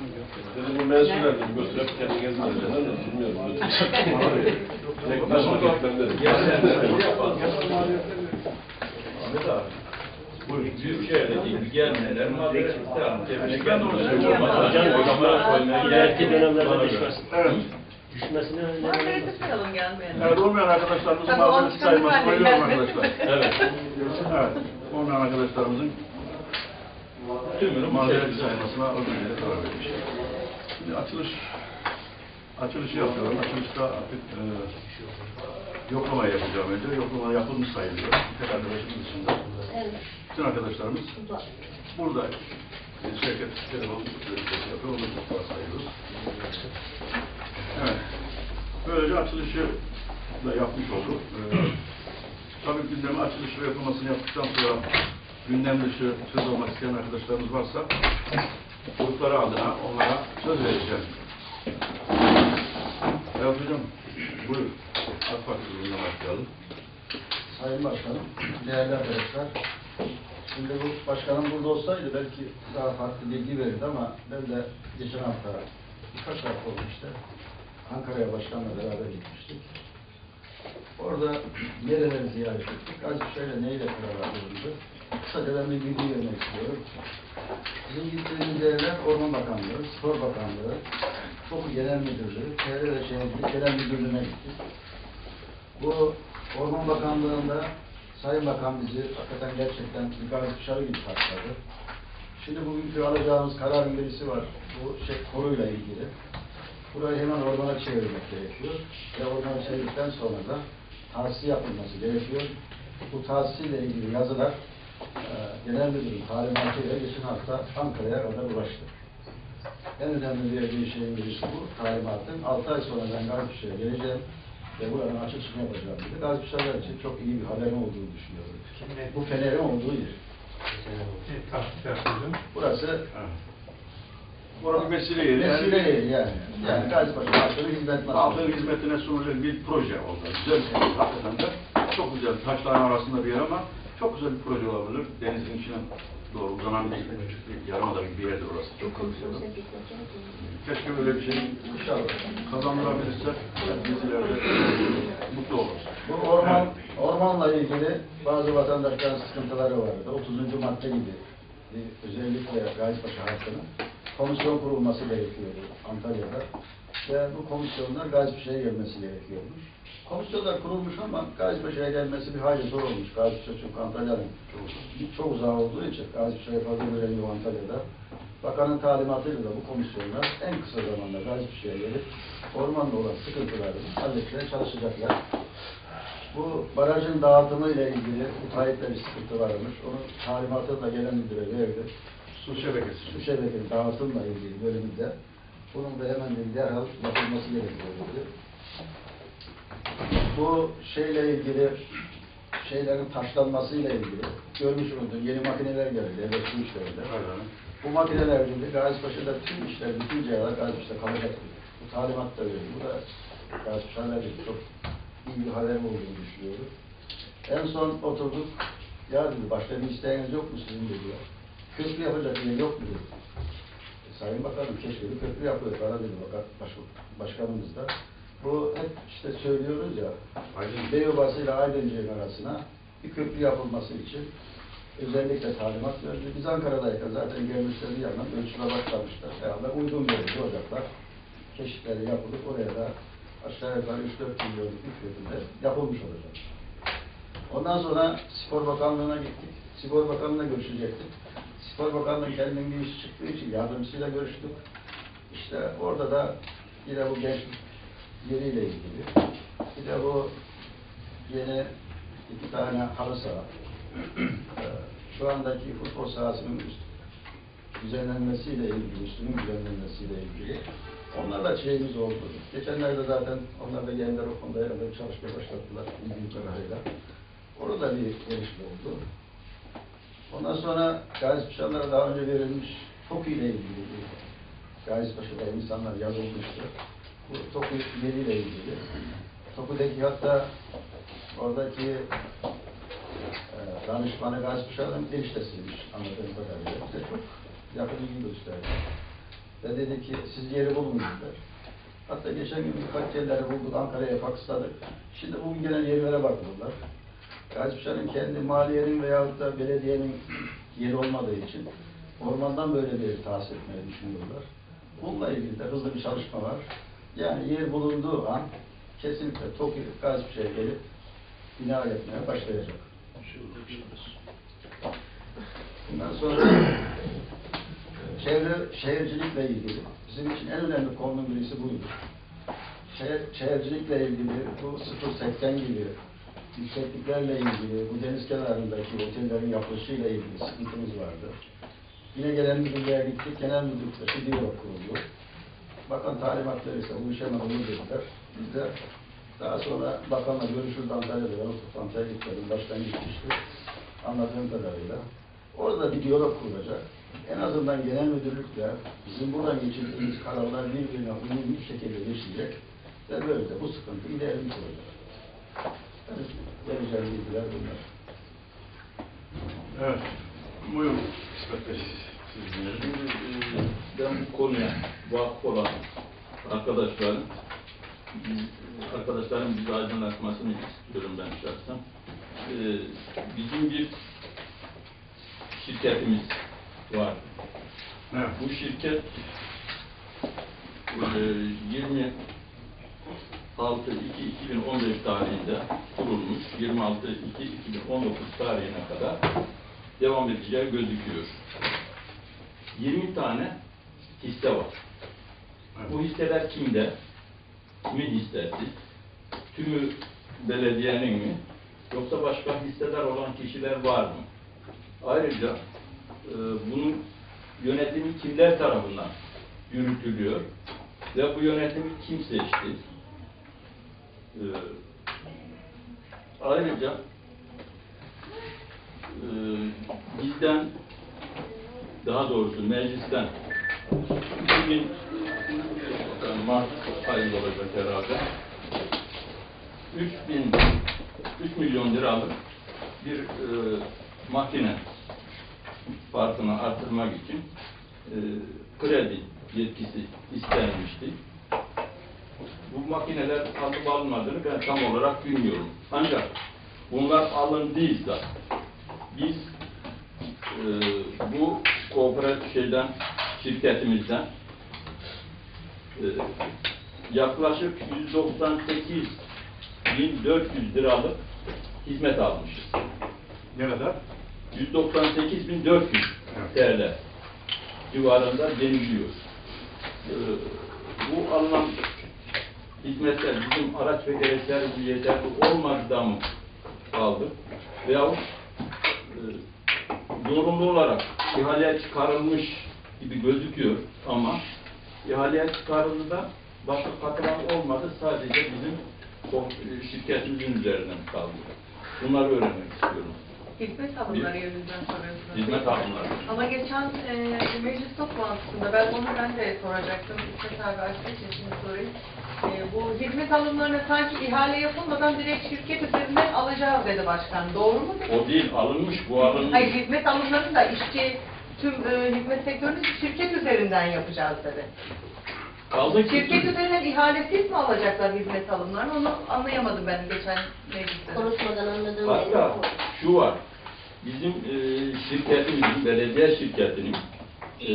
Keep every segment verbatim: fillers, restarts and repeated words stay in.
Dedim bu mensulerdir, götürüp kendi gezmeyeceksin ama bilmiyorum. Tek başına gitmem dedim. Ahmet abi, bu büyük şehirdeki gelmeler, maddeler, cebine gelmeler, hocam, ileriki dönemlerde düşmesin. Evet. Düşmesine Malzemesi sayalım gelmeyelim. Evet, olmayan arkadaşlarımızın Tabii malzemesi on sayılması tane koyuyorum var. arkadaşlar. evet, Evet, olmayan arkadaşlarımızın tümünü malzemesi sayılmasına özellikle karar vermiş. Şimdi açılış, açılışı yapıyorum. Açılışta artık e, yoklama yapacağım önce. Yoklama yapılmış sayılıyor. Tek arkadaşımız dışında. Evet. Bütün arkadaşlarımız burada. E, şirket telefon ücretleri yapıyor. Onu da sayıyoruz. Evet. Böylece açılışı da yapmış olduk. Ee, tabii gündem açılışı ve yapılmasını yaptıktan sonra gündem dışı söz almak isteyen arkadaşlarımız varsa grupları adına onlara söz vereceğim. Evet hocam, buyur. AK Parti grubuna başlayalım. Sayın Başkanım, değerli arkadaşlar, şimdi bu başkanım burada olsaydı belki daha farklı bilgi verirdi ama ben de geçen hafta birkaç hafta oldu işte Ankara'ya başkanla beraber gitmiştik. Orada nereleri ziyaret ettik, az bir şeyle neyle karar alındı. Kısaca ben bir bilgi vermek istiyorum. Bizim gittiğimiz yerler Orman Bakanlığı, Spor Bakanlığı, Koku Genel Müdürlüğü, Çevre ve Şehircilik Genel Müdürlüğü'ne gittik. Bu Orman Bakanlığı'nda Sayın Bakan bizi hakikaten gerçekten bir gayet dışarı gibi karşıladı. Şimdi bugünkü alacağımız kararın birisi var, bu şey, koruyla ilgili. Burayı hemen ormana çevirmek gerekiyor. Ve ormana çevirdikten sonra da tahsisi yapılması gerekiyor. Bu tahsisiyle ilgili yazılar e, Genel Müdürün talimatıyla geçen hafta Ankara'ya kadar ulaştı. En önemli bir şeyin birisi bu talimatın. altı ay sonra ben Gazipşehir'e geleceğim ve buranın açılışını yapacağım dedi. Gazipşehir'ler için çok iyi bir haberin olduğunu düşünüyorum. Bu fenerin olduğu yer. Burası Orada vesile yeri. vesile yeri yani. Yani Gazipaşa halkının hizmetine halkın hizmetine sunulacak bir proje oldu. Güzel bir proje. Hakikaten de çok güzel. Taşların arasında bir yer ama çok güzel bir proje olabilir. Denizin içine doğru uzanan bir küçük bir yarımada bir yerdir orası. Çok güzel. Keşke öyle bir şey İnşallah kazandırabilirse bizlerde mutlu oluruz. Bu orman, ormanla ilgili bazı vatandaşların sıkıntıları vardı. otuzuncu madde gibi bir, özellikle Gazipaşa halkının komisyon kurulması gerekiyordu Antalya'da. Ve bu komisyonlar Gazipaşa'ya gelmesi gerekiyormuş. Komisyonlar kurulmuş ama Gazipaşa'ya gelmesi bir hayli zor olmuş. Gazipaşa çünkü Antalya'nın çok, çok uzağı olduğu için Gazipaşa'ya fazla göremiyor Antalya'da. Bakanın talimatıyla da bu komisyonlar en kısa zamanda Gazipaşa'ya gelip ormanla olan sıkıntılarını halletmeye çalışacaklar. Bu barajın dağıtımı ile ilgili müteahhitle bir sıkıntı varmış. Onun talimatını da gelen müdüre verdi. Su şebekesi. Su şebekesi dağıtımla ilgili bölümünde bunun da hemen bir derhal yapılması gerekiyor dedi. Bu şeyle ilgili şeylerin taşlanmasıyla ilgili görmüşsünüzdür. Yeni makineler geldi devlet su işlerinde. Bu makineler gibi Gazipaşa'da tüm işler, bütün cihalar Gazipaşa'da kalacak diyor. Bu talimat da veriyor. Bu da Gazipaşa'da çok iyi bir haber olduğunu düşünüyorum. En son oturduk. Ya dedi, başka bir isteğiniz yok mu sizin dediler. Köprü yapacak yer yok mu dedi. E, Sayın Bakanım keşke bir köprü yapıyor bana dedi baş, başkanımız da. Bu hep işte söylüyoruz ya, Beyobası ile Aydıncık'ın arasına bir köprü yapılması için özellikle talimat verdi. Biz Ankara'dayken zaten gelmişlerin yanına ölçüme başlamışlar. Herhalde uygun görüntü olacaklar. Keşifleri yapılıp oraya da aşağı yukarı üç dört milyonluk bir fiyatında yapılmış olacak. Ondan sonra Spor Bakanlığı'na gittik. Spor Bakanlığı'na görüşecektik. Spor Bakanlığı kendinin bir iş çıktığı için yardımcısıyla görüştük. İşte orada da yine bu gençlik yeriyle ilgili. Bir de bu yeni iki tane halı saha. Şu andaki futbol sahasının üst düzenlenmesiyle ilgili, üstünün düzenlenmesiyle ilgili. Onlarla şeyimiz oldu. Geçenlerde zaten onlar da yeniden o konuda herhalde bir çalışmaya başlattılar bildiğim kadarıyla. Orada bir gelişme oldu. Ondan sonra Gazipaşa'lara daha önce verilmiş TOKİ ile ilgili Gazipaşa'da insanlar yazılmıştı. Bu TOKİ yeriyle ilgili. TOKİ'deki hatta oradaki e, danışmanı Gazipaşa'nın eniştesiymiş anladığım kadarıyla. Bize çok yakın ilgi gösterdi. Ve dedi ki siz yeri bulun dediler. Hatta geçen gün birkaç yerleri bulduk, Ankara'ya faksladık. Şimdi bugün gelen yerlere bakıyorlar. Gazipaşa'nın kendi maliyenin veyahut da belediyenin yeri olmadığı için ormandan böyle bir tahsis etmeyi düşünüyorlar. Bununla ilgili de hızlı bir çalışma var. Yani yer bulunduğu an kesinlikle TOKİ Gazipaşa'ya gelip bina yapmaya başlayacak. Bundan sonra çevre, şehircilikle ilgili bizim için en önemli konunun birisi buydu. Şehir, şehircilikle ilgili bu sıfır seksen gibi yüksekliklerle ilgili, bu deniz kenarındaki otellerin yapılışıyla ilgili sıkıntımız vardı. Yine gelen müdürlüğe gittik, genel müdürlükte bir diyalog kuruldu. Bakan talimat verirse bu işe onu dediler. Biz de daha sonra bakanla görüşürdü Antalya'da, ben o toplantıya gitmedim, baştan gitmişti. Anladığım kadarıyla. Orada bir diyalog kurulacak. En azından genel müdürlükle bizim buradan geçirdiğimiz kararlar birbirine uyumlu bir şekilde geçecek ve böylece bu sıkıntı giderilmiş olacak. Evet, vereceğim bilgiler bunlar. Evet. Buyurun İsmet Bey. Siz dinleyin. Şimdi, e, ben bu konuya vakıf olan arkadaşların arkadaşların bizi aydınlatmasını istiyorum ben şahsen. E, bizim bir şirketimiz var. Evet. Bu şirket e, yirmi altı iki iki bin on beş tarihinde kurulmuş. yirmi altı iki iki bin on dokuz tarihine kadar devam edeceği gözüküyor. yirmi tane hisse var. Evet. Bu hisseler kimde? Kimin hissesi? Tümü belediyenin mi? Yoksa başka hisseler olan kişiler var mı? Ayrıca e, bunun yönetimi kimler tarafından yürütülüyor? Ve bu yönetimi kim seçti? E, ayrıca e, bizden, daha doğrusu meclisten iki bin Mart ayında olacak herhalde üç bin üç milyon liralık bir e, makine farkını artırmak için e, kredi yetkisi istenmişti. Bu makineler alıp alınmadığını ben tam olarak bilmiyorum. Ancak bunlar alındıysa biz e, bu kooperatif şeyden, şirketimizden e, yaklaşık yüz doksan sekiz bin dört yüz liralık hizmet almışız. Ne kadar? yüz doksan sekiz bin dört yüz T L civarında deniliyor. Ee, bu alınan hizmetler bizim araç ve gereçlerimiz yeterli olmadan mı kaldı? Veyahut e, zorunlu olarak ihaleye çıkarılmış gibi gözüküyor ama ihaleye çıkarıldığında başka katılan olmadı, sadece bizim şirketimizin üzerinden kaldı. Bunları öğrenmek istiyorum. Hizmet alımları yönünden soruyorsunuz. Hizmet alımları. Ama geçen e, meclis toplantısında ben onu ben de soracaktım. İsmet abi açtığı için şimdi sorayım. E, bu hizmet alımlarına sanki ihale yapılmadan direkt şirket üzerinden alacağız dedi başkan. Doğru mu? O değil, alınmış, bu alınmış. Hayır, hizmet alımlarını da işçi, tüm e, hizmet sektörünü şirket üzerinden yapacağız dedi. Kaldı ki, Şirket üzerinden ihalesiz mi alacaklar hizmet alımlarını? Onu anlayamadım ben geçen mecliste. Konuşmadan anladığım hatta şu var, bizim e, şirketimizin, belediye şirketinin e,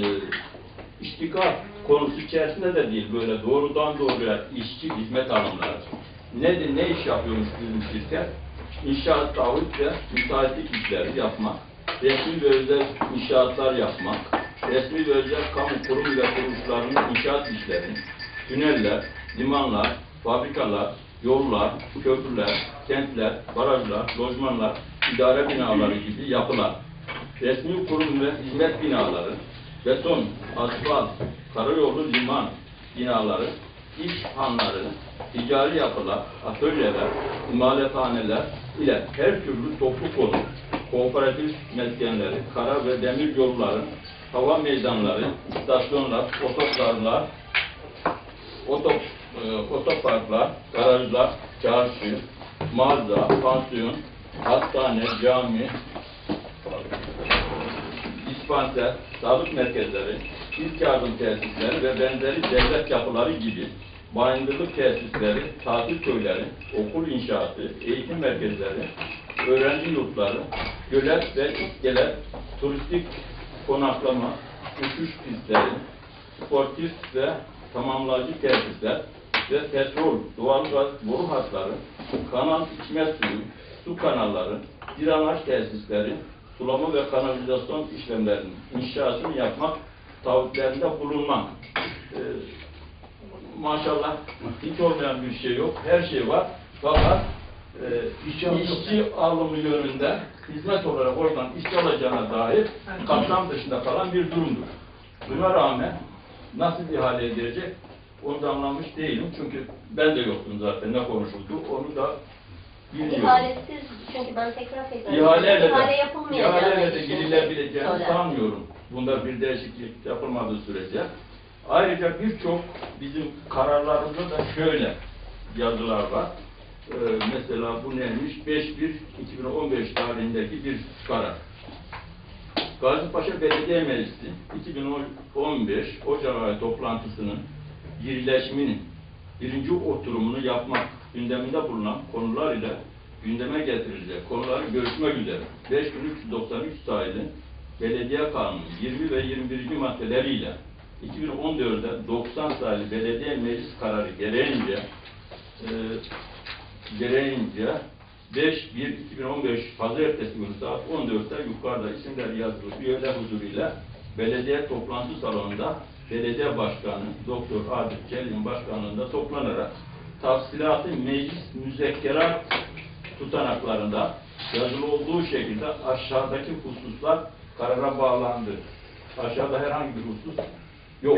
iştikal konusu içerisinde de değil, böyle doğrudan doğruya işçi hizmet alımları. Nedir, ne iş yapıyormuş bizim şirket? İnşaat, taahhüt ve müteahhitlik işleri yapmak, resmi ve özel inşaatlar yapmak, resmi ve özel kamu kurum ve kuruluşlarının inşaat işlerini, tüneller, limanlar, fabrikalar, yollar, köprüler, kentler, barajlar, lojmanlar, idare binaları gibi yapılar, resmi kurum ve hizmet binaları, beton, asfalt, karayolu, liman binaları, iş hanları, ticari yapılar, atölyeler, imalathaneler ile her türlü toplu konut, kooperatif meskenleri, kara ve demir yolları, hava meydanları, istasyonlar, otogarlar, otop, e, otoparklar, garajlar, çarşı, mağaza, pansiyon, hastane, cami, dispanser, sağlık merkezleri, ilk yardım tesisleri ve benzeri devlet yapıları gibi bayındırlık tesisleri, tatil köyleri, okul inşaatı, eğitim merkezleri, öğrenci yurtları, gölet ve iskele, turistik konaklama, uçuş pistleri, sportif ve tamamlayıcı tesisler ve petrol, doğalgaz boru hatları, kanal içme suyu, su kanalları, drenaj tesisleri, sulama ve kanalizasyon işlemlerinin inşasını yapmak, taahhütlerinde bulunmak. Ee, maşallah hiç olmayan bir şey yok, her şey var. Fakat e, işçi, işçi alımı yönünde hizmet olarak oradan işçi alacağına dair kapsam dışında kalan bir durumdur. Buna rağmen nasıl ihale edilecek onu da anlamış değilim. Çünkü ben de yoktum zaten ne konuşuldu onu da bilmiyorum. İhalesiz, çünkü ben tekrar tekrar İhaleyle ihale de, yapılmayacağını ihaleyle de düşünüyorum. girilebileceğini Söyler. sanmıyorum. Bunda bir değişiklik yapılmadığı sürece. Ayrıca birçok bizim kararlarımızda da şöyle yazılar var. Ee, mesela bu neymiş? beş bir iki bin on beş tarihindeki bir karar. Gazipaşa Belediye Meclisi iki bin on beş Ocak ayı toplantısının birleşiminin birinci oturumunu yapmak gündeminde bulunan konular ile gündeme getirilecek konuları görüşmek üzere beş bin üç yüz doksan üç sayılı Belediye Kanunu yirmi ve yirmi birinci maddeleriyle iki bin on dört'te doksan sayılı Belediye Meclis kararı gereğince e, gereğince beş bir iki bin on beş Pazartesi günü saat on dört'te yukarıda isimler yazılı üyeler huzuruyla belediye toplantı salonunda Belediye Başkanı Doktor Adil Çelik'in başkanlığında toplanarak tafsilatı meclis müzekkerat tutanaklarında yazılı olduğu şekilde aşağıdaki hususlar karara bağlandı. Aşağıda herhangi bir husus yok.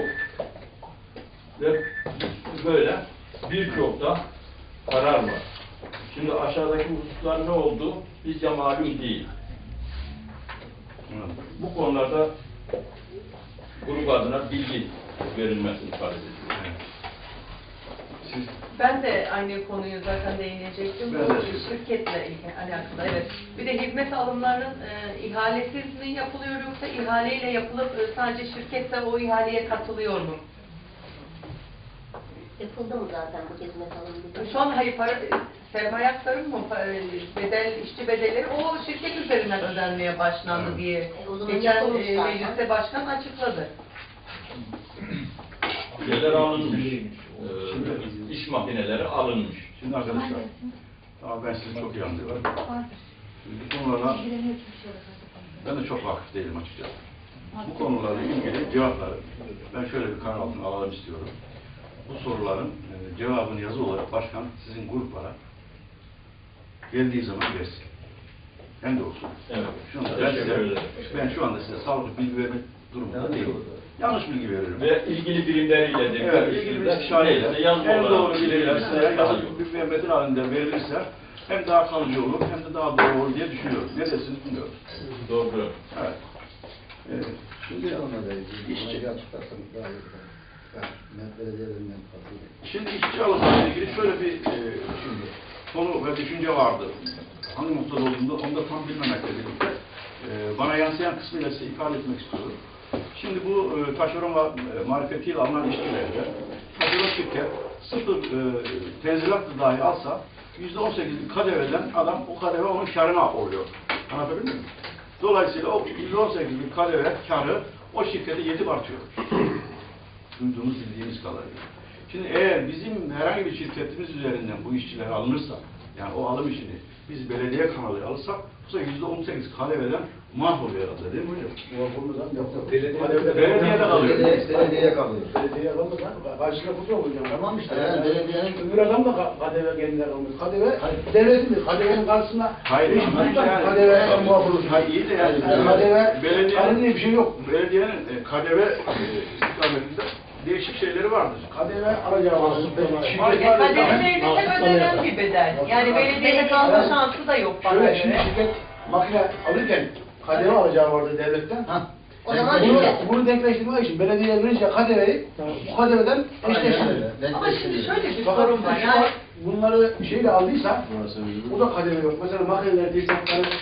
Ve böyle birçok da karar var. Şimdi aşağıdaki hususlar ne oldu? Bizce malum değil. Bu konularda grup adına bilgi verilmesini talep ediyoruz. Siz Ben de aynı konuyu zaten değinecektim. Ben Bu de siz- şirketle ilgili alakalı. Evet. Bir de hizmet alımlarının e, ihalesiz mi yapılıyor yoksa ihaleyle yapılıp e, sadece şirket de o ihaleye katılıyor mu? Yapıldı mı zaten bu hizmet alımı? Şu an hayır para, sermaye aktarım mı, para- bedel, işçi bedelleri o şirket üzerinden ödenmeye başlandı Evet. diye E, o zaman geçen yapılmış e, zaten. mecliste başkan açıkladı. Şeyler alınmış. Ee, iş makineleri alınmış. Şimdi arkadaşlar, tamam ben sizi çok iyi anlıyorum. Şimdi bu konularla ben de çok vakıf değilim açıkçası. Bu konularla ilgili cevapları ben şöyle bir karar altına alalım istiyorum. Bu soruların e, cevabını yazı olarak başkan sizin gruplara geldiği zaman versin. Hem de olsun. Evet. Şu anda ben, Teşekkür size, ederim. ben şu anda size sağlıklı bilgi vermek durumunda değilim. Yanlış bilgi veririm. Ve ilgili birimleriyle de Evet, ilgili bir istişareyle neyse, yazılı en olarak doğru bilgiler size verilmesi daha iyi yazılı olur. bir metin halinde verilirse hem daha kalıcı olur hem de daha doğru olur diye düşünüyorum. Ne dersiniz bilmiyorum. Doğru. Evet. Evet. Şimdi onunla ilgili İşçi. bir açıklarsanız daha iyi olur. Ben net belediyelerinden katılıyorum. Şimdi işçi alımlarla ilgili şöyle bir e, şimdi konu ve düşünce vardı. Hangi noktada olduğunda onu da tam bilmemekle birlikte e, bana yansıyan kısmıyla size ifade etmek istiyorum. Şimdi bu e, taşeron ve marifetiyle alınan işçilerde taşeron şirket sıfır e, tenzilat da dahi alsa yüzde on sekizlik K D V'den adam o K D V onun karına oluyor. Anlatabildim mi? Dolayısıyla o yüzde on sekizlik K D V karı o şirkete yetip artıyor. Duyduğumuz, bildiğimiz kadarıyla. Şimdi eğer bizim herhangi bir şirketimiz üzerinden bu işçiler alınırsa, yani o alım işini biz belediye kanalı alırsak, bu sefer yüzde on sekiz K D V'den mahvoluyor herhalde değil mi hocam? Buradan yok. Belediyede belediyede kalıyor. Belediye, belediyeye kalıyor. Belediye alınmaz lan. Karşına kutu olacağım. Tamam işte yani belediyenin Öbür adam da K D V kendiler almış. K D V devletin K D V'nin karşısında Hayır, hiç ama yani- K D V'ye muhafız. Hayır, iyi de yani K D V belediye- K D V diye bir şey yok. belediyenin e, K D V e, istikametinde değişik şeyleri vardır. K D V alacağı var. Şirket kademelerinde hep ödenen bir bedel. Yani belediyede kalma şansı da yok bana Şöyle şimdi göre. şirket makine alırken K D V alacağı vardı devletten. Ha. O zaman Bunu, ücret. bunu denkleştirmek için belediye verince K D V'yi bu K D V'den eşleştirir. Ama şimdi şöyle bir Fakat sorun var. şu Yani an bunları şeyle aldıysa o da K D V yok. Mesela makineler, tesisatları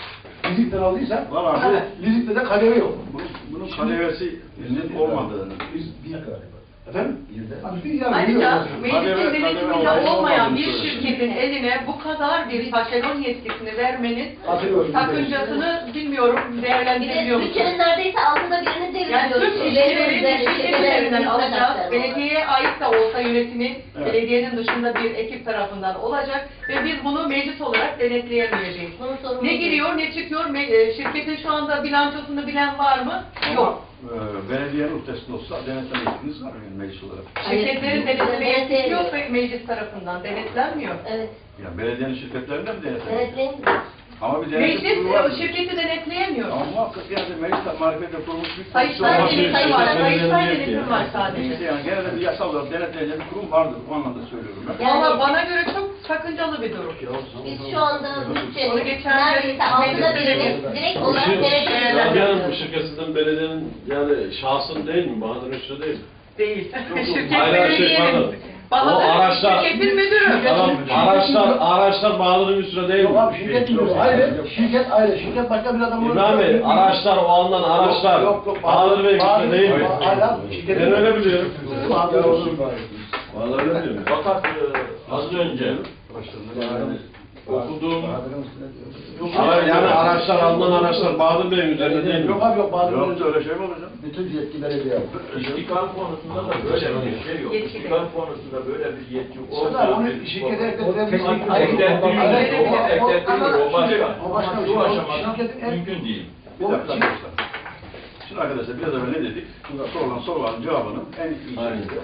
Lizikten aldıysa, Valla Evet. Lizik'te de kadeve yok. bu, bunun kadevesinin olmadığını, Biz bir galiba. Efendim? Birde. Abi bir yani Ayrıca biliyoruz. meclisin Kadeve- kadeve denetiminde olayı olmayan olmadığını bir söylüyor. şirketin eline bu kadar bir taşeron yetkisini vermenin Katılıyorum. sakıncasını bilmiyorum, Bir de değerlendirebiliyor musunuz? bütçenin neredeyse altında birini Yani deviriyoruz. Türk işçilerin şirket üzerinden alacağız, belediyeye ait da olsa yönetimi Evet. belediyenin dışında bir ekip tarafından olacak ve biz bunu meclis olarak denetleyemeyeceğiz. Bunun sorumluluğu Ne giriyor ne çıkıyor, me- e, şirketin şu anda bilançosunu bilen var mı? Yok. e, belediyenin ötesinde olsa denetleme yetkiniz var yani meclis olarak. Şirketlerin denetlemeye yetkisi yok ve meclis tarafından denetlenmiyor. Evet. Yani belediyenin şirketlerinde mi denetleme? Denetleyin. Ama bir denetim Meclis kurulu var e, mı? şirketi denetleyemiyor. Ama muhakkak yani mecliste marifetle kurulmuş bir Sayıştay komisyon var. denetimi var, şirketlerin Sayıştay denetimi denetimi var sadece. İşte yani gene de bir yasal olarak denetleyici bir kurum vardır. O anlamda söylüyorum ben. Yani- Valla bana göre çok sakıncalı bir durum. Biz şu anda Onu bütçenin geçen neredeyse altında mecliste birini denetim- direkt Bu olarak şir- denetleyeceğiz. Rabia Hanım, bu şirketinden belediyenin yani şahsın değil mi? Bahadır Üstü değil. Değil. yok. Şirket Hayır, hayır, şey, belediyenin. pardon. O Bahadır araçlar- şirketin müdürü. Tamam, araçlar, araçlar Bahadır'ın üstüne değil Yok mi? abi şirket biliyor. Ayrı, şirket ayrı. Şirket başka bir adam olur. İbrahim Bey, araçlar, o alınan araçlar Yok, yok, Bahadır Bey'in Bahadır- üstüne değil mi? Hala şirket- Ben öyle biliyorum. Bahadır olur. Vallahi öyle biliyorum. Fakat e, az önce Başlarında okuduğum Bahadır'ın üstüne diyor. Hayır, yani araçlar, alınan araçlar Bahadır Bey'in üzerinde değil mi? Yok abi yok Bahadır Yok olur. öyle şey mi olacak? Bütün yetki belediye alır. İstikal konusunda da böyle bir şey yok. Yetki İstikal konusunda böyle bir yetki Sonra olmayan onu bir şirkete konu. eklettiler. Eklettirilir, o eklettirilir, o başka. O başka Ama bir şey. şu O aşamada şirketin en- mümkün değil. Bir dakika arkadaşlar. Şimdi arkadaşlar biraz evvel ne dedik? Sorulan soruların cevabını en iyi şekilde,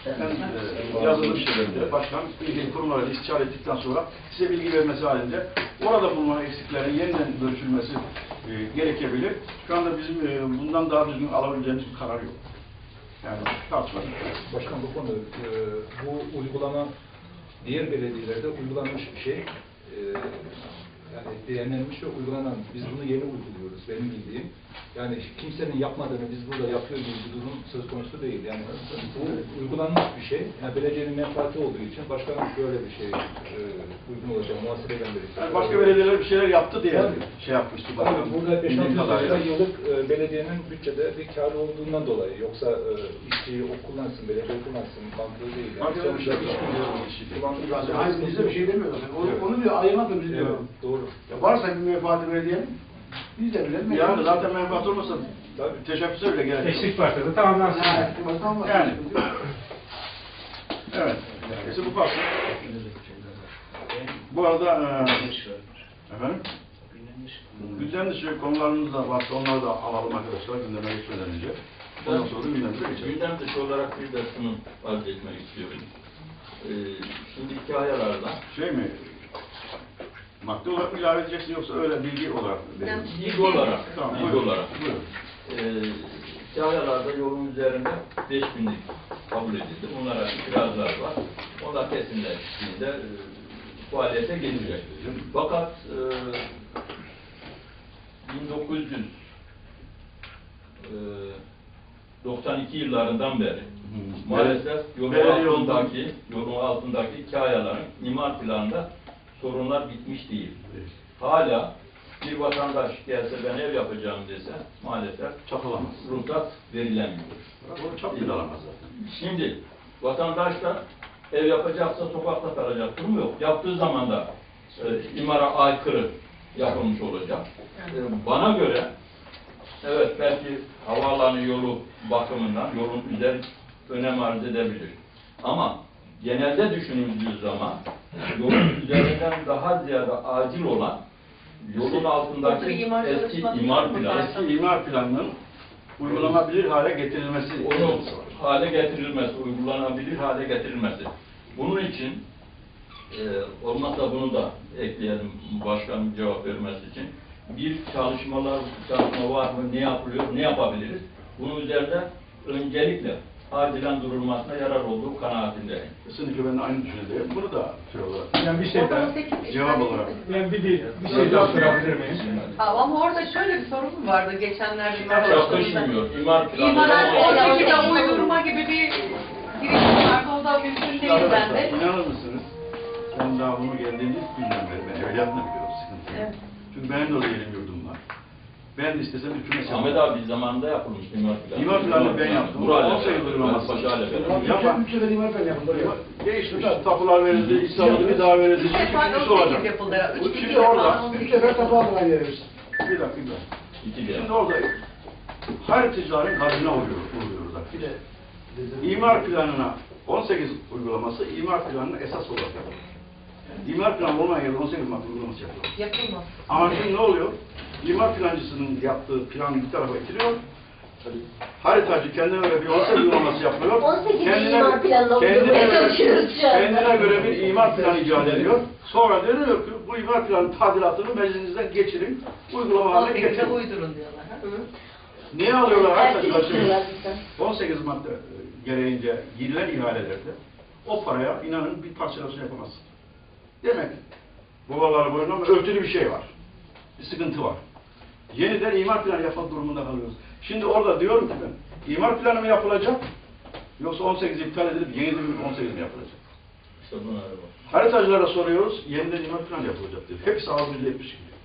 en e, yazılı bir şekilde başkan ilgili kurumlarla istişare ettikten sonra size bilgi vermesi halinde orada bulunan eksiklerin yeniden ölçülmesi e, gerekebilir. Şu anda bizim e, bundan daha düzgün alabileceğimiz bir karar yok. Yani tartışmadık. Başkan bu konu, e, bu uygulama diğer belediyelerde uygulanmış bir şey. E, yani denenmiş ve uygulanan, biz bunu yeni uyguluyoruz benim bildiğim. Yani kimsenin yapmadığını biz burada yapıyor gibi bir durum söz konusu değil. Yani bu uygulanmış bir şey. Yani belediyenin menfaati olduğu için başkanım böyle bir şey e, uygun olacak, muhasebeden birisi. Yani başka belediyeler bir şeyler yaptı diye şey yapmıştı. Tabii Başkan. burada beş Bildiğim altı kadarıyla. lira yıllık e, belediyenin bütçede bir kârı olduğundan dolayı. Yoksa e, işçiyi o kullansın, belediye kullansın, mantığı değil. Yani. Başka bir Sonuçta şey iş yok. kullanıyor. Hayır bizde bir şey demiyoruz. Onu, onu diyor ayırmakla biz Evet, diyorum. doğru. Ya varsa bir menfaati belediyenin biz de bilelim. Yani zaten menfaat olmasa Tabii. teşebbüse bile gerek yok. Teşvik başladı, tamamlansın. Ha, tamam. Yani. Evet. Neyse bu kalsın. Bu arada e, efendim gündem dışı konularımız da varsa onları da alalım arkadaşlar gündeme geçmeden önce. Ondan sonra gündemimize geçelim. Gündem dışı olarak bir de şunu arz etmek istiyorum. Ee, şimdi hikayelerden Şey mi? Madde olarak mı ilave edeceksin yoksa öyle bilgi olarak mı? verelim? ilk olarak, Tamam, ilk buyurun. olarak Buyurun. Ee, hikayelerde yolun üzerinde beş binlik kabul edildi. Bunlara itirazlar var. Onlar kesinleştiğinde e, faaliyete geçecek. Fakat e, bin dokuz yüz doksan iki yıllarından beri maalesef yolun Belediye altındaki, yolun altındaki hikayelerin imar planında sorunlar bitmiş değil. Hala bir vatandaş gelse ben ev yapacağım dese maalesef Çakılamaz. ruhsat verilemiyor. O çok bir alamaz zaten. Şimdi vatandaş da ev yapacaksa sokakta kalacak durum yok. Yaptığı zaman da e, imara aykırı yapılmış olacak. E, bana göre evet belki havaalanı yolu bakımından yolun üzeri önem arz edebilir. Ama genelde düşünüldüğü zaman yolun üzerinden daha ziyade acil olan yolun altındaki Eski imar eski çalışması imar mı? planı. Eski imar planının uygulanabilir hale getirilmesi. Onu hale getirilmesi, uygulanabilir hale getirilmesi. Bunun için e, olmazsa bunu da ekleyelim başkanın cevap vermesi için. Bir çalışmalar, çalışma var mı, ne yapılıyor, ne yapabiliriz? Bunun üzerinde öncelikle acilen durulmasına yarar olduğu kanaatindeyim. Kesinlikle ben de aynı düşünüyorum. Bunu da şey olarak, Yani bir şey daha, cevap olarak. yani bir, bir, bir şey daha sorabilir miyim? Tamam, ama orada şöyle bir sorun vardı geçenlerde imar Yakışmıyor. İmar planı. İmara o şekilde uydurma gibi bir girişim vardı. O da mümkün değil bende. İnanır mısınız? Ben daha bunu geldiğini ilk günden beri ben evveliyatını biliyorum sıkıntı. Evet. Çünkü benim de orada yerim yurdum var. Ben de istesem hükümet Ahmet abi zamanında yapılmış imar planı. İmar planını ben yaptım. Burayla on sekiz uygulaması. Paşa ile beraber. Yapma. Üç sefer imar ben yaptım. Böyle. Değişmiş. Tapular verildi, İstanbul'da bir daha verildi. Bir defa İkincisi on olacak. sekiz yapıldı. Bu Üç şimdi defa orada. on sekiz. Üç sefer tapu aldım aynı yere. Bir dakika, bir dakika. İki de. Şimdi orada haritacıların kalbine vuruyoruz. vuruyoruz artık. Bir de imar planına on sekiz uygulaması imar planının esas olarak yapılıyor. Yani imar planı olmayan yerde on sekiz madde uygulaması yapılıyor. Yapılmaz. Ama şimdi ne oluyor? İmar plancısının yaptığı planı bir tarafa itiliyor. Haritacı kendine göre bir on sekiz uygulaması yapıyor. on sekiz Kendine, imar planına kendine, uygulamaya göre, çalışıyoruz şu anda. kendine göre bir imar planı icat ediyor. Sonra deniyor ki bu imar planı tadilatını meclisinizden geçirin, uygulama on haline sekize getirin. uydurun diyorlar. Ha? Niye alıyorlar haritacılar Ertesi şimdi? diyorlar bizden. on sekiz madde e, gereğince girilen ihalelerde o paraya inanın bir parçalasını yapamazsın. Demek babaları boyunca ama örtülü bir şey var. Bir sıkıntı var. Yeniden imar planı yapmak durumunda kalıyoruz. Şimdi orada diyorum ki ben, imar planı mı yapılacak yoksa on sekiz iptal edilip yeniden on sekiz mi yapılacak? İşte bunlar var. Haritacılara soruyoruz, yeniden imar planı yapılacak diyor. Hepsi ağzı bile etmiş gibi.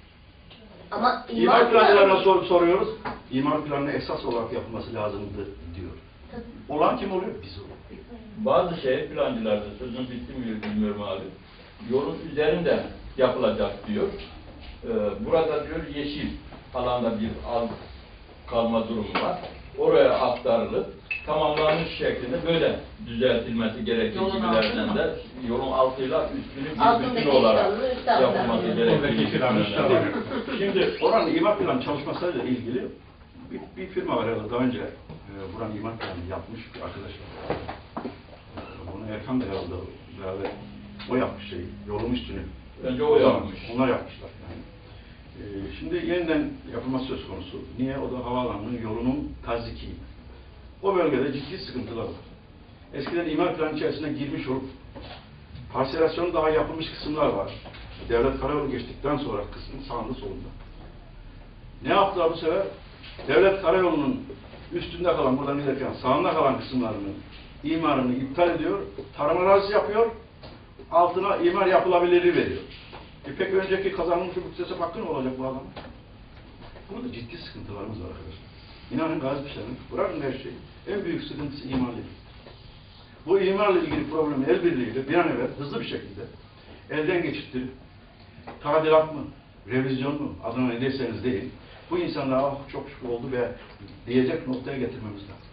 Ama İmar imar plancılarına planı... sor, soruyoruz, imar planının esas olarak yapılması lazımdı diyor. Olan kim oluyor? Biz oluyor. Bazı şehir plancılarda sözün bitti mi bilmiyorum abi. Yolun üzerinde yapılacak diyor. Ee, burada diyor yeşil alanda bir al kalma durumu var. Oraya aktarılıp tamamlanmış şeklinde böyle düzeltilmesi gerektiği Yolun gibilerden altı de yolun altıyla üstünü bir Altındaki bütün olarak planı, üst altı. yapılması gerektiği gibilerden. Şimdi oranın imar planı çalışmasıyla ilgili bir, bir firma var herhalde daha önce e, buranın imar planını yapmış bir arkadaş var. E, Bunu Erkan da herhalde beraber o yapmış şey, yolun üstünü. Önce o zaman yapmış. Onlar yapmışlar yani. E, şimdi yeniden yapılması söz konusu. Niye? O da havaalanının yolunun taziki. O bölgede ciddi sıkıntılar var. Eskiden imar planı içerisine girmiş olup parselasyonu daha yapılmış kısımlar var. Devlet Karayolu geçtikten sonra kısmın sağında solunda. Ne yaptılar bu sefer? Devlet Karayolu'nun üstünde kalan, buradan giderken sağında kalan kısımlarının imarını iptal ediyor, tarım arazisi yapıyor, altına imar yapılabilirliği veriyor. E peki önceki kazanılmış hukuk hakkı ne olacak bu adam? Burada ciddi sıkıntılarımız var arkadaşlar. İnanın Gazipaşa'nın, bırakın her şeyi, en büyük sıkıntısı imarlı. Bu imarla ilgili problemi el birliğiyle bir an evvel hızlı bir şekilde elden geçirttirip tadilat mı, revizyon mu, adına ne derseniz deyin, bu insanlara ah, çok şükür oldu ve diyecek noktaya getirmemiz lazım.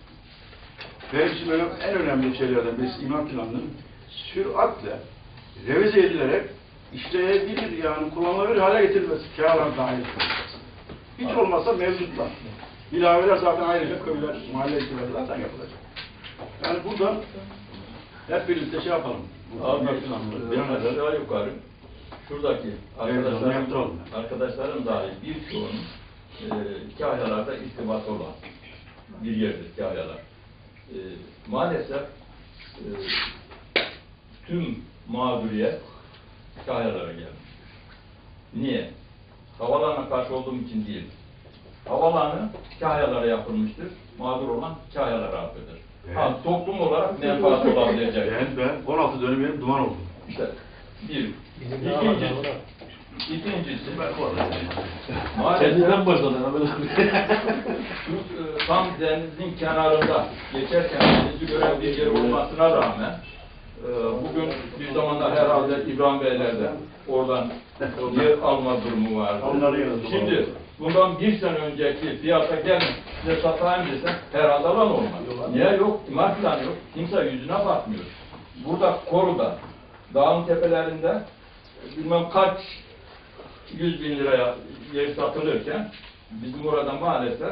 Benim için öyle, en önemli şeylerden birisi imar planının süratle revize edilerek işleyebilir yani kullanılabilir hale getirilmesi, kiralar dahil edilmesi. Hiç olmazsa mevcutlar. İlaveler zaten ayrıca köyler, mahalle ilçeleri zaten yapılacak. Yani buradan hep birlikte şey yapalım. Bu Abi, bir an evvel aşağı yukarı şuradaki revizyonunu arkadaşların, yaptıralım. arkadaşların dahi birçoğunun e, hikayelarda irtibatı olan bir yerdir hikayeler. E, maalesef e, tüm mağduriyet hikayelere gelmiş. Niye? Havalarına karşı olduğum için değil. Havalanı hikayelere yapılmıştır. Mağdur olan hikayelere affeder. Evet. Ha, toplum olarak menfaat olabilecek. Ben, ben on altı dönüm benim duman oldum. İşte bir. Bizim daha var, İkincisi, daha var. ikincisi Ben bu arada. maalesef Kendinden başladı. şu e, tam denizin kenarında geçerken denizi gören bir yer olmasına rağmen e, bugün bir zamanlar herhalde İbrahim Beyler'de oradan yer alma durumu vardı. Onları yazdım. Şimdi bundan bir sene önceki fiyata gelin size satayım desem herhalde alan olmaz. Niye yok? İmar planı yok. Kimse yüzüne bakmıyor. Burada Koru'da dağın tepelerinde bilmem kaç yüz bin liraya yer satılırken bizim orada maalesef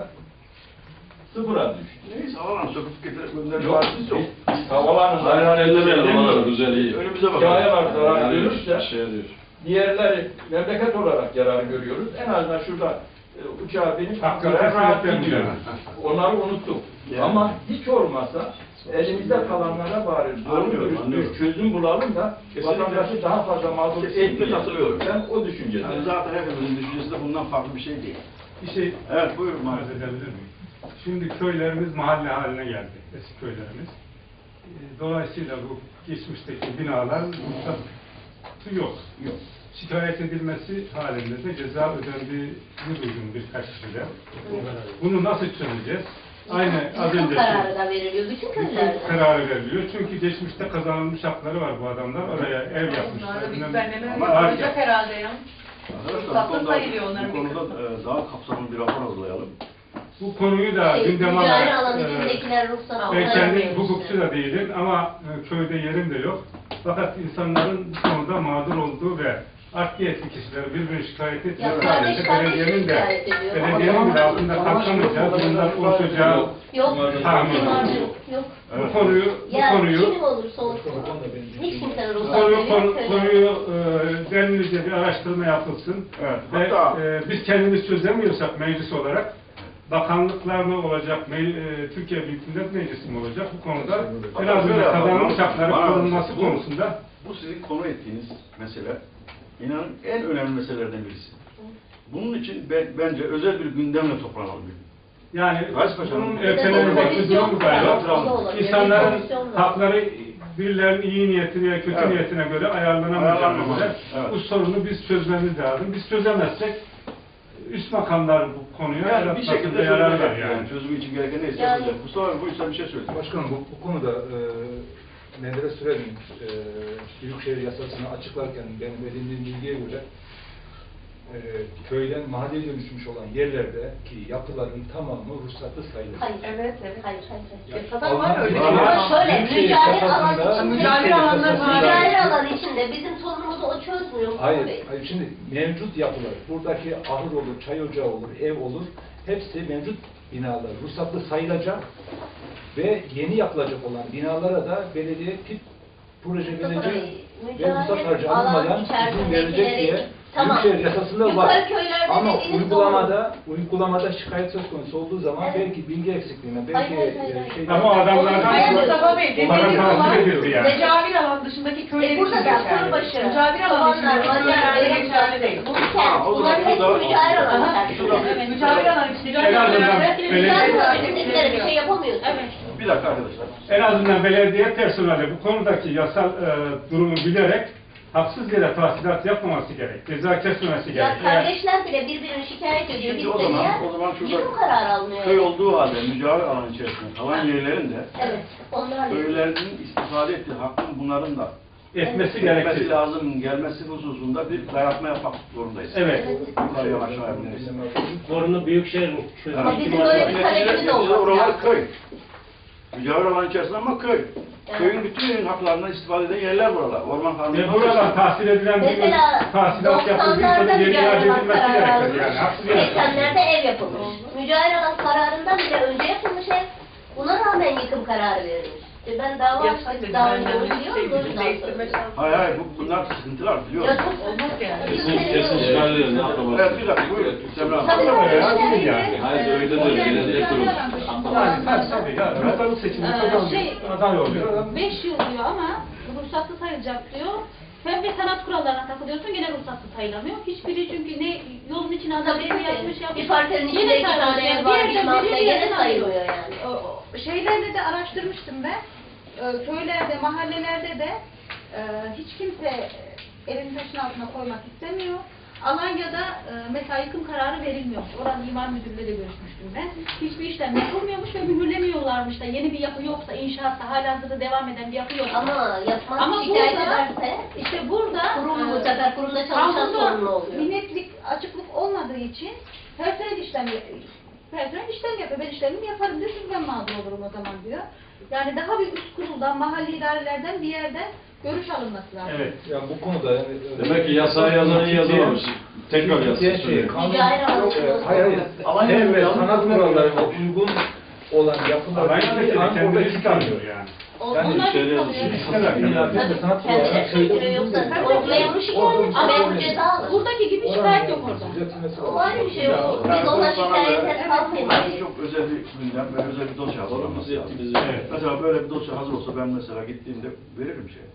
sıfıra düştü. Neyse havalan söküp getirip gönderip Yok, varsız yok. biz, biz havalanın Hayır, hayır, ellemeyelim, demiyoruz. havalanın güzelliği. Önümüze bakalım. Hikayeler zarar Yani görürse şey diyor. diğerleri memleket olarak yarar görüyoruz. En azından şurada e, uçağa binip Hakikaten Ankara'ya rahat rahat gidiyoruz. Onları unuttuk. Yani. Ama hiç olmazsa elimizde kalanlara bari doğru Anlıyorum, dürüst anlıyorum. bir çözüm bulalım da Kesinlikle. vatandaşı daha fazla mağdur Kesinlikle etmeyelim. katılıyorum. Ben o düşüncedeyim. Yani zaten hepimizin düşüncesi de bundan farklı bir şey değil. Bir şey Evet buyurun. arz edebilir miyim? Şimdi köylerimiz mahalle haline geldi, eski köylerimiz. Ee, Dolayısıyla bu geçmişteki binalar ruhsat yok. Yok. Şikayet edilmesi halinde de ceza ödendiğini duydum birkaç kişiden. Bunu nasıl çözeceğiz? Aynı az Yıkım önceki kararı da veriliyor bütün yıkım köylerde. kararı veriliyor. Çünkü geçmişte kazanılmış hakları var bu adamlar. Oraya ev yapmışlar. Onlar da bir bilmem- düzenleme Ama yapılacak herhalde ya. Arkadaşlar bu Ruhsatlı konuda, sayılıyor onların bu bir konuda e, daha kapsamlı bir rapor hazırlayalım. Bu konuyu da Şey, gündeme mücadele alanı alarak, e, içindekiler ruhsat ben olarak kendim vermişler. hukukçu da değilim ama e, köyde yerim de yok. Fakat insanların bu konuda mağdur olduğu ve art niyetli kişiler birbirini şikayet ettiği Ya halde kardeş kardeşi belediyenin de şikayet ediyor. belediyenin de altında kalkamayacağı, bundan oluşacağı Yok, tahmin bunlar ediyorum. yok. Bu konuyu, bu Ya konuyu, kim olursa olsun. Hiç kimsenin bu ruhsat konuyu, veriyor konu, köylerde. konuyu e, derinlice bir araştırma yapılsın. Evet, Ve hatta- e, biz kendimiz çözemiyorsak meclis olarak, bakanlıklar mı olacak, me, e, Türkiye Büyük Millet Meclisi mi olacak bu konuda en Hatta şöyle azından yapalım. kazanılmış hakların Bana- korunması bu- konusunda Bu sizin konu ettiğiniz mesele, inanın en önemli meselelerden birisi. Bunun için ben, bence özel bir gündemle toplanalım. yani Gazipaşa'nın- bunun ertelenecek bir durum galiba. O da olabilir. İnsanların Komisyon var. hakları birilerinin iyi niyetine veya kötü Evet. niyetine göre ayarlanamayacağına Ayarlanmamalı. göre Evet. bu sorunu biz çözmemiz lazım. Biz çözemezsek üst makamlar bu konuya Yani bir yaratmasında şekilde yarar var çözülecek yani. yani. Çözümü için gereken neyse Yani- yapılacak. Mustafa abi buysa bir şey söyle. Başkanım bu, bu konuda e, Menderes Sürel'in e, Büyükşehir yasasını açıklarken benim edindiğim bilgiye göre e, köyden mahalleye dönüşmüş olan yerlerdeki yapıların tamamı ruhsatlı sayılır. Hayır. Evet, evet. Hayır, hayır, hayır. Yasada var öyle. Alınan- Ama şöyle, Büyükşehir mücadele yasasında- alanı içinde, Mücadele alanları var. mücadele alanı içinde bizim sorunumuzu o çözmüyor. Hayır, Bey. hayır, şimdi mevcut yapılar, buradaki ahır olur, çay ocağı olur, ev olur, hepsi mevcut binalar, ruhsatlı sayılacak ve yeni yapılacak olan binalara da belediye tip proje verecek ve ruhsat harcı alınmadan izin verecek diye Tamam. Büyükşehir yasasında Yukarı var. köylerde Ama dediğiniz uygulamada, uygulamada şikayet söz konusu olduğu zaman Evet. belki bilgi eksikliğine, belki Hayır, hayır, hayır, e, hayır. şeyden- Ama o adamlardan Hayır Mustafa Bey, Bana dediğiniz tahsil olan edildi yani. mücavir alan dışındaki köyler E için burada da geçerli. Kırbaşı, Mücavir alan dışındaki Kovanlar, köylerde Macar, geçerli değil. Bu Ha, kent, o bunlar zaman hepsi bu da- mücadele alanı Aha, içerisinde. evet, mücavir alan içindeki En azından köylerde belediye- Mücadele alanı mücadele içindekilere bir şey yapamıyorsun. Evet. Bir dakika arkadaşlar. En azından belediye personeli bu konudaki yasal e, durumu bilerek haksız yere tahsilat yapmaması gerek, ceza kesmemesi Ya gerek. Eğer- kardeşler bile birbirini şikayet ediyor. Şimdi o Biz de zaman, diğer o zaman yıkım şurada kararı alınıyor. köy olduğu halde mücavir alan içerisinde kalan yerlerin de Evet, onlar köylerinin istifade ettiği hakkın bunların da etmesi etmesi gerekir. lazım gelmesi hususunda bir dayatma yapmak zorundayız. Evet. Yukarıya aşağıya bineriz. Sorunu Büyükşehir'in çözmesi. Ama bizim böyle bir talebimiz Neticede olması oralar lazım. köy. Mücavir alan içerisinde ama köy. Yani- Köyün bütün haklarından istifade eden yerler buralar. Orman kanunu. Ve buradan tahsil edilen bir Mesela tahsilat yapıldıysa doksanlarda geri iade mücadele alan edilmesi kararı gerekir. alınmış. Yani haksız yere. seksenlerde ev yapılmış. Mücadele alan kararından bile önce yapılmış ev. Buna rağmen yıkım kararı verilmiş. E ben dava Yasak açtık, dedi, daha ben önce de onu bir biliyorum. şey o yüzden değiştirme söylüyorum. şansı. Hayır hayır bu, bunlar sıkıntılar Ya biliyorum. çok Olmaz yani. Biz Kesin seviyoruz. çıkarılıyor, ne yapalım? Evet bir dakika buyurun. Semra Hanım. Tabii tabii. Ya, öyle yani. değil. Hayır öyle de belediye kurulu. Yani tabii tabii. Ya, bakanlık seçimi Ee, kazanıyor, şey- aday oluyor. beş yıl diyor ama ruhsatlı sayılacak diyor. Fen ve sanat kurallarına takılıyorsun gene ruhsatlı sayılamıyor. Hiçbiri çünkü ne yolun içine adam Tabii evi tabii. yapmış yapmış. Bir parçanın içinde Yine iki tane sayılıyor. ev var, Bir yerden bilmem biri ne, bir gene yerden sayılıyor alıyor. yani. O- o Şeylerde de araştırmıştım ben. Ee, Köylerde, mahallelerde de e, hiç kimse e, evin taşın altına koymak istemiyor. Alanya'da e, mesela yıkım kararı verilmiyormuş. Oranın imar müdürüyle de görüşmüştüm ben. Hiçbir işlem yapılmıyormuş ve mühürlemiyorlarmış da yeni bir yapı yoksa, inşaatta halihazırda devam eden bir yapı yoksa. Ama yapmaz Ama şikayet burada, ederse işte burada kurum bu e, sefer kurumda çalışan kanunda sorumlu oluyor. bir netlik, açıklık olmadığı için personel işlem personel işlem yapıyor. Ben işlemimi yaparım diyor, siz ben mağdur olurum o zaman diyor. Yani daha bir üst kuruldan, mahalli idarelerden bir yerden görüş alınması lazım. Evet. Ya bu konuda yani, Demek ki yasağı yazan iyi yazamamış. Tekrar Türkiye yazsın. şey, Şey, kanun, Mücadele alanı yok, için hayır hayır. Alanya'da Ev ve yanlış sanat hatırlamıyorum. kurallarına uygun olan yapılar Alanya'da bir an kendini orada çıkarmıyor çıkarmıyor. yani. Yani Onlar içeri bir yazıyor. kalıyor. İstemez Tabii, yani. tabii, sanat Kendine kuralları söylüyor şeyde yoksa uygun o memur şikayet Orada ama bir memur şey ceza alır. Buradaki gibi şikayet yok orada. Düzeltilmesi O lazım. ayrı bir şey yok. Yani Biz ona bu bana şikayet göre- et kalmayız. Bence çok özel bir gündem ve özel bir dosya hazırlanması Biz lazım. ettiğimizi. Evet. Mesela böyle bir dosya hazır olsa ben mesela gittiğimde veririm şey.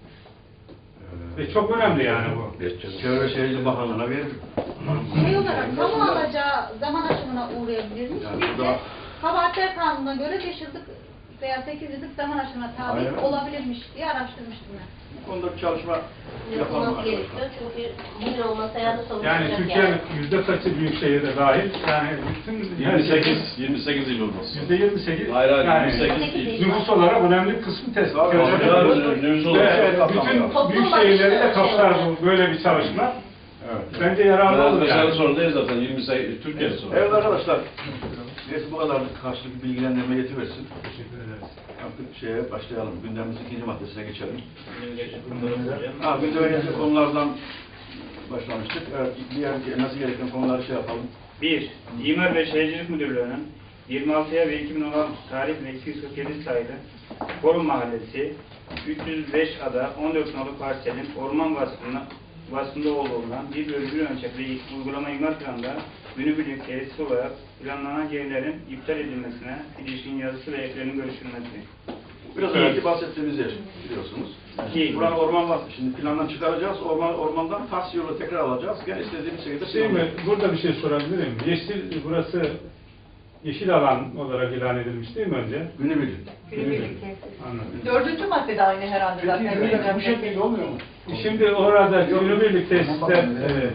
Ve çok önemli yani bu. Çevre Şehircilik Bakanlığı'na veririm. Şey olarak kamu alacağı zaman aşımına uğrayabilirmiş. Yani Biz bu de da- kabahatler kanununa göre beş yıllık veya sekiz yıllık zaman aşımına tabi Aynen. olabilirmiş diye araştırmıştım ben. Bu konuda bir çalışma yapalım Yapılması arkadaşlar. gerekiyor çünkü bugün olmasa yarın sonuçlanacak Yani Türkiye'nin yüzde kaçı büyük şehirde dahil? Yani bütün her yirmi şey- sekiz, yirmi sekiz il olması. Yüzde yirmi sekiz. Hayır, hayır, yani yirmi sekiz değil. nüfus olarak önemli kısmı tespit Tabii, edilecek. tabii, nüfus Ve olarak. bütün Toplum büyük bakışı şehirleri de şey kapsar oluyor. bu böyle bir çalışma. Evet. Bence yararlı olur Mesela yani. sorun değil zaten yirmi sekiz Türkiye sorunu. Evet arkadaşlar, neyse bu kadarlık karşılıklı bilgilendirme yetiversin. Teşekkür ederiz. Artık şeye başlayalım, gündemimizin ikinci maddesine geçelim. Ha, gündemimizin konulardan başlamıştık. Evet, diğer nasıl gereken konuları şey yapalım. bir. İmar ve Şehircilik Müdürlüğü'nün yirmi altıya ve iki bin on altı tarih ve iki yüz kırk yedi sayılı Forum Mahallesi üç yüz beş ada on dört nolu parselin orman vasfına, vasfında olduğundan bir bölü bir ölçekli uygulama imar planında günübirlik tesis olarak planlanan yerlerin iptal edilmesine ilişkin yazısı ve eklerinin görüşülmesi. Biraz İki. önce bahsettiğimiz yer biliyorsunuz. İki. Buranın orman var. Şimdi plandan çıkaracağız, orman, ormandan taksi yolu tekrar alacağız. Gene istediğimiz şekilde Şey mi, planlayacağız. burada bir şey sorabilir miyim? Yeşil, burası yeşil alan olarak ilan edilmiş değil mi önce? Günübirlik. Günübirlik tesis. Anladım. Dördüncü maddede aynı herhalde zaten. Peki bu şekilde olmuyor mu? Şimdi orada günübirlik tesisler, evet,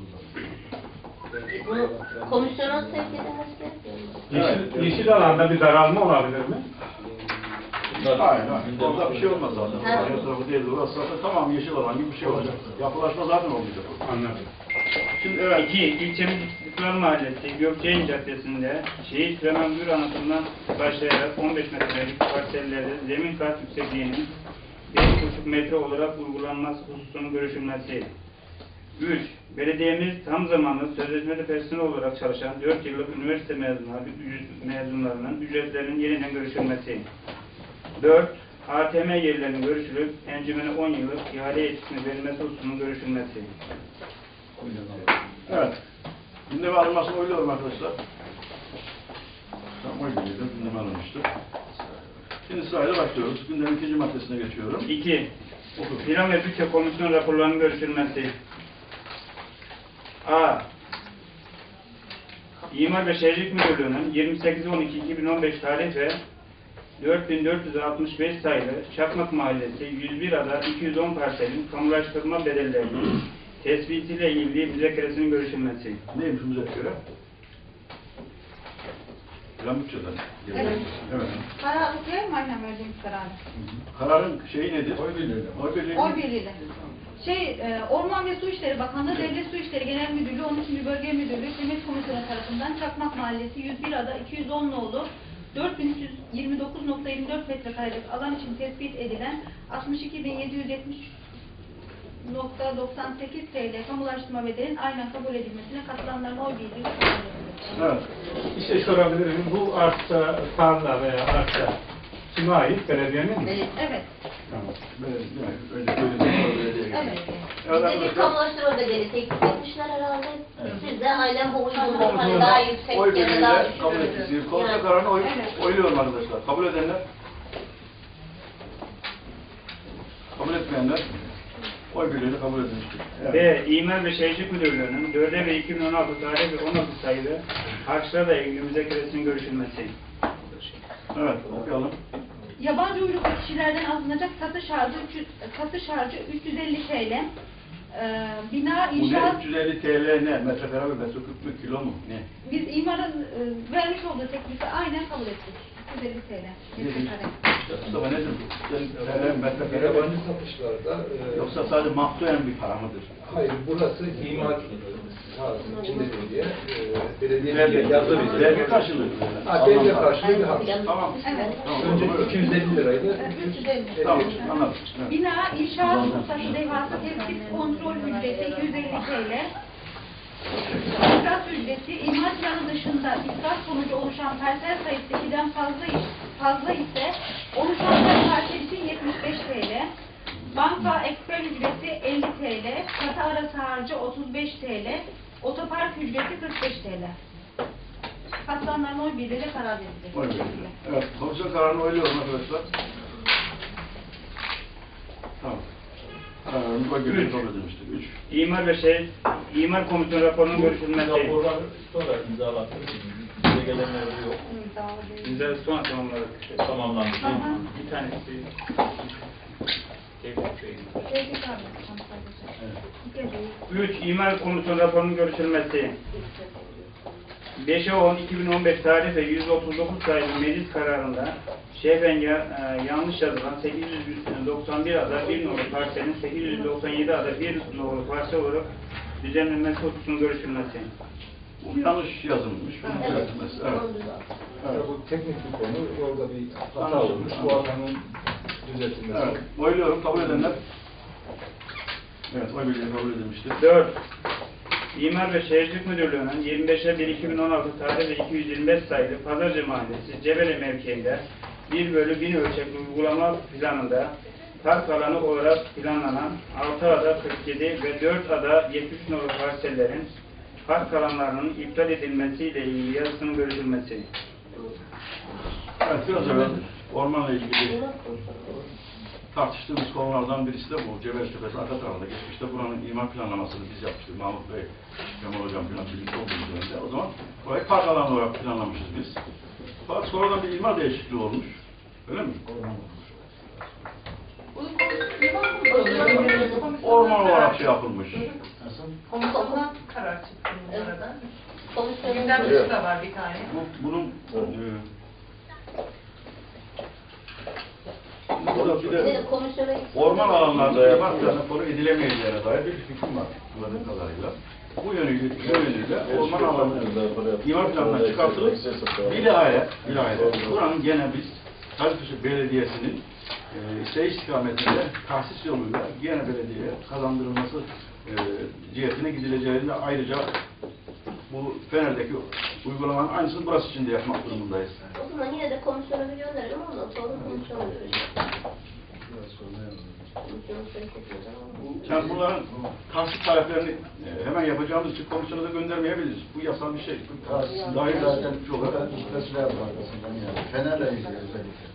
Bu komisyona sevk edilmesi gerekiyor. yeşil, yeşil alanda bir daralma olabilir mi? Hayır, hayır. Orada bir şey olmaz zaten. Evet. Orada tarafı değil. Orası zaten tamam yeşil alan gibi bir şey olacak. Yapılaşma zaten olmayacak. Anladım. Şimdi evet. iki. İlçemiz İstiklal Mahallesi Gökçeyin Caddesi'nde Şehit Süleyman Gür anıtından başlayarak on beş metrelik parsellerde zemin kat yüksekliğinin bir buçuk metre olarak uygulanması hususunun görüşülmesi. üç. Belediyemiz tam zamanlı sözleşmeli personel olarak çalışan dört yıllık üniversite mezunları, mezunlarının ücretlerinin yeniden görüşülmesi. dört. A T M yerlerinin görüşülüp encümene on yıllık ihale yetkisini verilmesi hususunun görüşülmesi. Evet. Gündeme alınmasını oyluyorum arkadaşlar. Tam oy birliğiyle gündeme alınmıştır. Şimdi sırayla başlıyoruz. Gündemin ikinci maddesine geçiyorum. iki. Plan ve Bütçe Komisyon raporlarının görüşülmesi. A. İmar ve Şehircilik Müdürlüğü'nün yirmi sekiz on iki iki bin on beş tarih ve dört bin dört yüz altmış beş sayılı Çakmak Mahallesi yüz bir ada iki yüz on parselin kamulaştırma bedellerinin tespitiyle ilgili müzakeresinin görüşülmesi. Neymiş bu müzakere? Plan bütçeden. Evet. Evet. Karar okuyayım mı aynen verdiğimiz kararı? Kararın şeyi nedir? Oy birliğiyle. Oy birliğiyle. Oy birliğiyle. Şey, e, Orman ve Su İşleri Bakanlığı Devlet Su İşleri Genel Müdürlüğü on üçüncü Bölge Müdürlüğü Hükümet Komisyonu tarafından Çakmak Mahallesi yüz bir ada iki yüz on nolu dört bin üç yüz yirmi dokuz nokta yirmi dört metrekarelik alan için tespit edilen altmış iki bin yedi yüz yetmiş nokta doksan sekiz T L kamulaştırma bedelinin aynen kabul edilmesine katılanların oy birliğiyle kabul edilmesi. Evet. Bir şey sorabilir miyim? Bu arsa, tarla veya arsa kime ait? Belediyenin mi? Evet. Evet. Tamam. Böyle, yani, önce böyle bir belediyeye Evet. geldik. Bir de bir kamulaştırma bedeli teklif etmişler herhalde. Siz de aynen bu uygulama hani daha yüksek Oy ya da daha birliğiyle düşük. kabul ettik. Komisyon Yani. kararını oy, Evet. oyluyorum arkadaşlar. Kabul edenler, kabul etmeyenler oy birliğiyle kabul edilmiştir. Evet. B. İmar ve Şehircilik Müdürlüğü'nün dörde ve iki bin on altı tarih ve on altı sayılı harçlarla ilgili müzakeresinin görüşülmesi. Evet, okuyalım. Yabancı uyruklu kişilerden alınacak satış harcı, üç yüz satış harcı üç yüz elli T L. Ee, bina Bu ne? inşaat, üç yüz elli T L ne? Metrekare mi? Metreküp mü? Kilo mu? Ne? biz imarın e, vermiş olduğu teklifi aynen kabul ettik. üç yüz elli T L. Metrekare. Mustafa nedir bu? T L metrekare mi? Yabancı satışlarda e, Yoksa sadece mahsuyen bir para mıdır? hayır, burası imar sahasının içindedir diye e, belediye Vergi, yazdı bize. vergi karşılığı. Ha, belediye karşılığı bir hak. Tamam. Evet. Tamam. Önce iki yüz elli liraydı. üç yüz elli. Tamam, anladım. Evet. Bina inşaat ruhsatı devası tespit kontrol ücreti iki yüz elli T L. İskat ücreti imar planı dışında iskat sonucu oluşan parsel sayısı ikiden fazla iş, fazla ise oluşan parsel için yetmiş beş T L. Banka eksper ücreti elli T L. Katı arası harcı otuz beş T L. Otopark ücreti kırk beş T L. Katılanların oy birliğiyle karar verilecek. Oy birliğiyle. Evet, komisyon kararını oyluyorum arkadaşlar. Tamam. Kararımız oy birliğiyle kabul edilmiştir. Üç. İmar ve Şehir İmar Komisyonu raporunun görüşülmesi. Raporlar sonra imzalattırır. belgelenmede yok. Bizler son tamamladık. Tamamlanmış. Hı hı. Bir tanesi Tevfik Bey'in. üç. İmar Komisyonu raporunun görüşülmesi. beş on iki bin on beş tarih ve yüz otuz dokuz sayılı meclis kararında şehven ya, e, yanlış yazılan sekiz yüz doksan bir ada bir nolu parselin sekiz yüz doksan yedi ada bir nolu parsel olarak düzenlenmesi hususunun görüşülmesi. Bu yanlış yazılmış. Bunun düzeltilmesi. Evet. Evet. Bu teknik bir konu. Orada bir hata olmuş. Bu hatanın düzeltilmesi. Evet. Oyluyorum. Kabul edenler. Evet. Oy birliği kabul edilmiştir. dört. İmar ve Şehircilik Müdürlüğü'nün yirmi beşe bir iki bin on altı tarih ve iki yüz yirmi beş sayılı Pazarcı Mahallesi Cebeli mevkiinde bir bölü bin ölçekli uygulama planında park alanı olarak planlanan altı ada kırk yedi ve dört ada yetmiş üç nolu parsellerin park alanlarının iptal edilmesiyle ilgili yazısının görüşülmesi. Evet, biraz evvel ormanla ilgili tartıştığımız konulardan birisi de bu. Cebeli Tepesi arka tarafında geçmişte buranın imar planlamasını biz yapmıştık. Mahmut Bey, Kemal Hocam falan birlikte olduğumuz dönemde. O zaman burayı park alanı olarak planlamışız biz. Fakat sonradan bir imar değişikliği olmuş. Öyle mi? Orman olarak şey yapılmış. Komisyondan karar çıktı bu arada. Komisyonun Gündem dışı da var bir tane. Bu, bunun e, burada bir de orman alanlarda imar planı edilemeyeceğine dair bir fikrim var. Anladığım kadarıyla. Bu yönüyle, bu yönüyle orman alanlarında imar planına çıkartılıp bilahare, bilahare buranın gene biz Hacıpaşa Belediyesi'nin e, şey istikametinde tahsis yoluyla gene belediyeye kazandırılması e, cihetine gidileceğini de ayrıca bu Fener'deki uygulamanın aynısını burası için de yapmak durumundayız. O zaman yine de komisyona bir gönderelim, ondan sonra komisyona göreceğiz. Yani bunların tahsis taleplerini e, hemen yapacağımız için komisyona da göndermeyebiliriz. Bu yasal bir şey. Tahsis zaten çok üstesine yapar arkasından yani. Fener'le ilgili özellikle.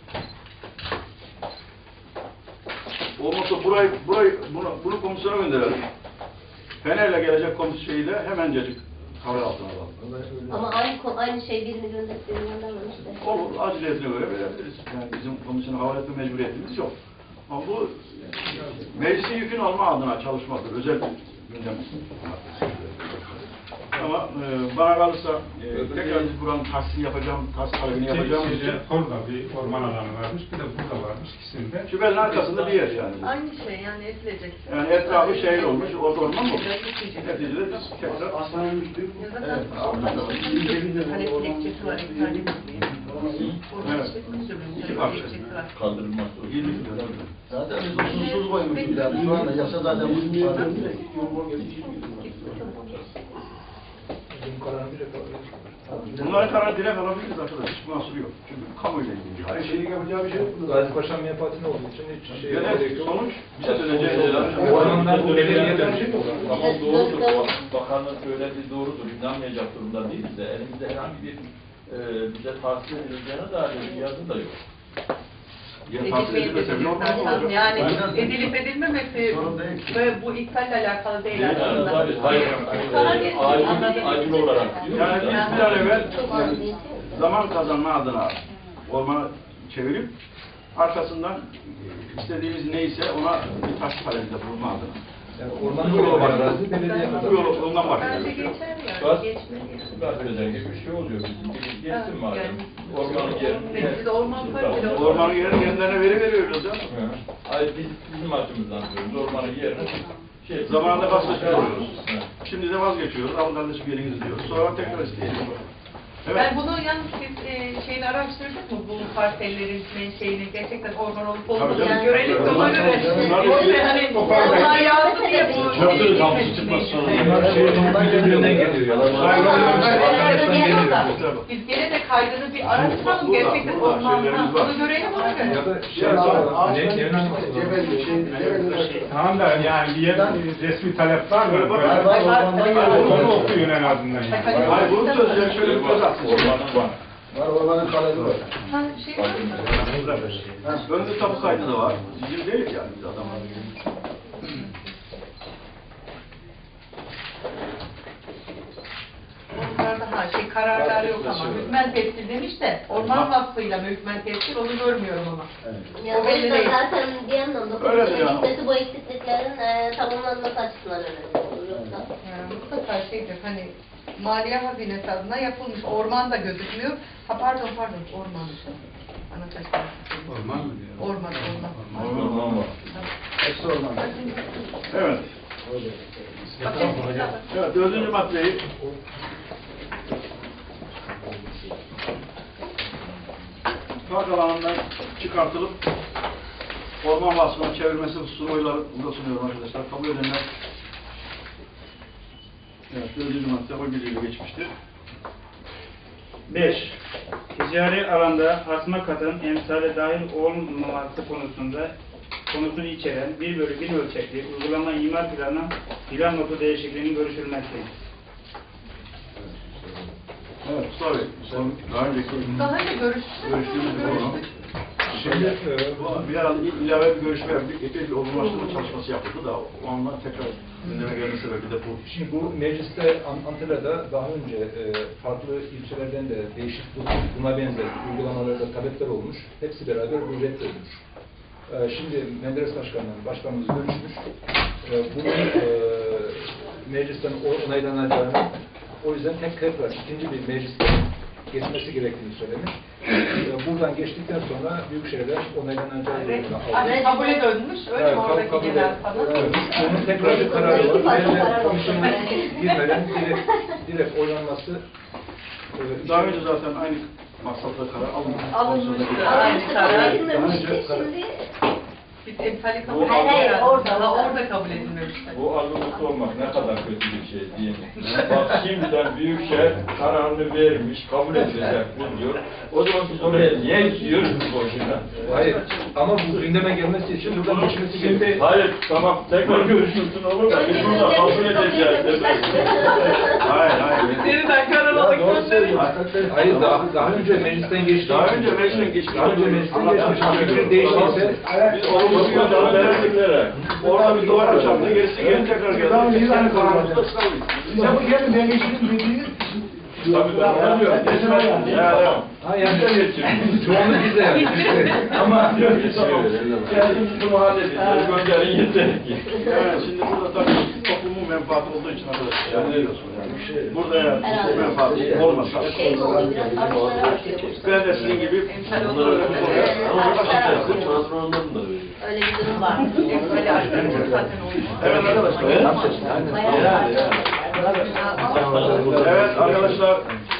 Olmazsa burayı, burayı, bunu, bunu komisyona gönderelim. Fener'le gelecek komisyon şeyi de hemencecik karar altına alalım. Ama aynı aynı şey birini gönderip birini göndermemiş de. Olur, aciliyetine göre verebiliriz. Yani bizim komisyona havale etme mecburiyetimiz yok. Ama bu meclisin yükün alma adına çalışmadır. Özel bir gündem. Ama e, bana kalırsa e, tekrar biz buranın tahsisini yapacağım, tahsis talebini yapacağım için. Orada bir orman alanı varmış, bir de burada varmış ikisinde. Şüphelinin arkasında bir yer yani. Aynı şey yani edilecek. Yani etrafı şehir olmuş, orada orman mı? Neticede biz tekrar Hastanenin evet. Hani dilekçesi var, iptal edilmiyor. Evet. İki parça. Kaldırılması. Zaten biz usulsüz koymuşuz yani. Şu anda yasa zaten bu var. Bunların kararı direkt alabiliriz arkadaşlar. Hiç mahsuru yok. Çünkü kamuyla ilgili. Her şeyin yapacağı bir şey yok. Gazi Paşa menfaatine olduğu için hiç şey yok. Yani sonuç bize döneceği Ormandan belediyeden şey mi olur? Ama doğrudur. Bakanın söylediği doğrudur. İnanmayacak durumda değiliz de elimizde herhangi bir e, bize tahsil edileceğine dair bir yazı da yok. Edilmeyip yani edilip edilmemesi ve bu iptalle alakalı değil aslında. Hayır, hayır. Acil olarak diyor. Yani biz bir an evvel zaman kazanma adına ormanı çevirip arkasından istediğimiz neyse ona bir taş talebinde bulunma adına. Yani ormanın yolu var arazi, belediye Bu yolu ondan Bence başlıyoruz. geçer yani. Gaz, Geçmeli yani. gaz verecek gibi bir şey oluyor bizim. Geçsin madem. Ormanın yerini. Biz de orman parkı da Ormanın yerini kendilerine veri veriyoruz ya. Hayır, biz bizim açımızdan diyoruz. Ormanın yerini şey, zamanında vazgeçiyoruz. Şimdi de vazgeçiyoruz. Alın kardeşim yeriniz diyoruz. Sonra tekrar isteyelim. Evet. Ben bunu yalnız biz e, şeyini araştırdık mı bu parsellerin şeyini gerçekten orman olup olmadığını görelim de ona göre. Yoksa hani onlar yazdı diye bu Köprünün kapısı çıkmaz sonra. birbirinden geliyor. Biz gene de kaydını bir araştıralım gerçekten ormandan onu görelim ona göre. Ya da şey yapalım. Evin açması. Tamam da yani bir yerden resmi talep var mı? Ormandan Onu okuyun en azından. Hayır, bunu çözecek şöyle bir göz atsın. ormanın var. Var ormanın talebi var. Ha, şey var mı? Önde tapu kaydı da var. Bizim değil yani biz adamlar. Onlarda Ha şey kararlar yok ama hükmen tescil demiş de orman vasfıyla mı hükmen tescil onu görmüyorum ama. Yani O o belli yüzden değil. zaten bir yandan da Öyle komisyonun yani. gitmesi bu eksikliklerin e, tamamlanması açısından önemli olur. Yoksa Yani mutlaka şeydir hani maliye hazinesi adına yapılmış orman da gözükmüyor. Ha pardon pardon orman işte. Anataşlar. Orman mı diyor? Orman orman. Orman, orman. Hepsi orman. Evet. Evet, dördüncü maddeyi park alanından çıkartılıp orman vasfına çevirmesi hususunu oylarında sunuyorum arkadaşlar. Kabul edenler. Evet, dördüncü madde oy birliğiyle geçmiştir. beş. Ticari alanda asma katın emsale dahil olmaması konusunda konusunu içeren bir bölü bir ölçekli uygulama imar planı plan notu değişikliğinin görüşülmesi. Evet, Mustafa Bey, son, daha önceki Daha önce görüştük. görüştüğümüz bir konu. Şimdi e, Bu bir herhalde ilave bir görüşme yaptık, epey bir olgunlaştırma çalışması yapıldı da o andan tekrar gündeme gelme sebebi de bu. Şimdi bu mecliste An- Antalya'da daha önce e, farklı ilçelerden de değişik bu, buna benzer uygulamalarda talepler olmuş. Hepsi beraber bu reddedilmiş. E, şimdi Menderes Başkan'la başkanımız görüşmüş. E, bunun e, meclisten onaylanacağını, o yüzden tek tekrar ikinci bir mecliste geçmesi gerektiğini söylemiş. E, buradan geçtikten sonra Büyükşehir'den onaylanacağı Evet. yolunda Hani kabule dönmüş. Öyle mi kabul- oradaki kabul genel et- falan? evet. Onun tekrar bir kararı var. Farklı Üzerine karar komisyonun oldu. girmeden direkt, direkt oylanması e, Daha önce zaten aynı maksatla karar alınmış. Alınmıştı. Ama Aynı işte karar. kabul edilmemişti. Daha önce karar- Şimdi Biz emsali kabul Bu- ettik. Hayır, hayır, orada, Ha, orada. orada kabul edilmemişti. Bu arnavut olmak ne kadar kötü bir şey değil mi? Bak şimdiden Büyükşehir kararını vermiş, kabul edilecek bu diyor. O zaman biz oraya niye istiyoruz bu boşuna? hayır. Ama bu gündeme gelmesi için buradan geçmesi gerekiyor. Hayır, tamam tekrar görüşülsün olur mu? Biz burada kabul edeceğiz. demek. Hayır, hayır. Yeniden karar alıp gönderin. Hayır, daha, daha önce meclisten geçti. Daha önce meclisten geçmiş. Daha önce meclisten geçmiş. Fikir değiştiyse Biz olumlu bir yoldan verdiklere. Orada bir duvar açıldı, gerisi geri tekrar geldi. Daha önce aynı Kararımızda karar. ısrarlıyız. Ya bu gelin ben geçtim dediğiniz Tabii ben anlıyorum. Geçmez mi? Ya, ya. Ha yani çoğunluk bizde yani. Ama kendimiz bunu halledeceğiz. Gönderin yeter ki. Evet, şimdi burada tabii toplumun menfaati olduğu için arkadaşlar. Yani biliyorsun yani. Burada eğer toplum menfaati olmasa şey mi oluyor? Biraz tartışmalar artıyor. ben de sizin gibi bunları Ama başlayacağız. Transformasyondan da veriyor. Öyle bir durum var. Böyle arkadaşlar zaten olmuş. Evet arkadaşlar. Bayağı Evet arkadaşlar.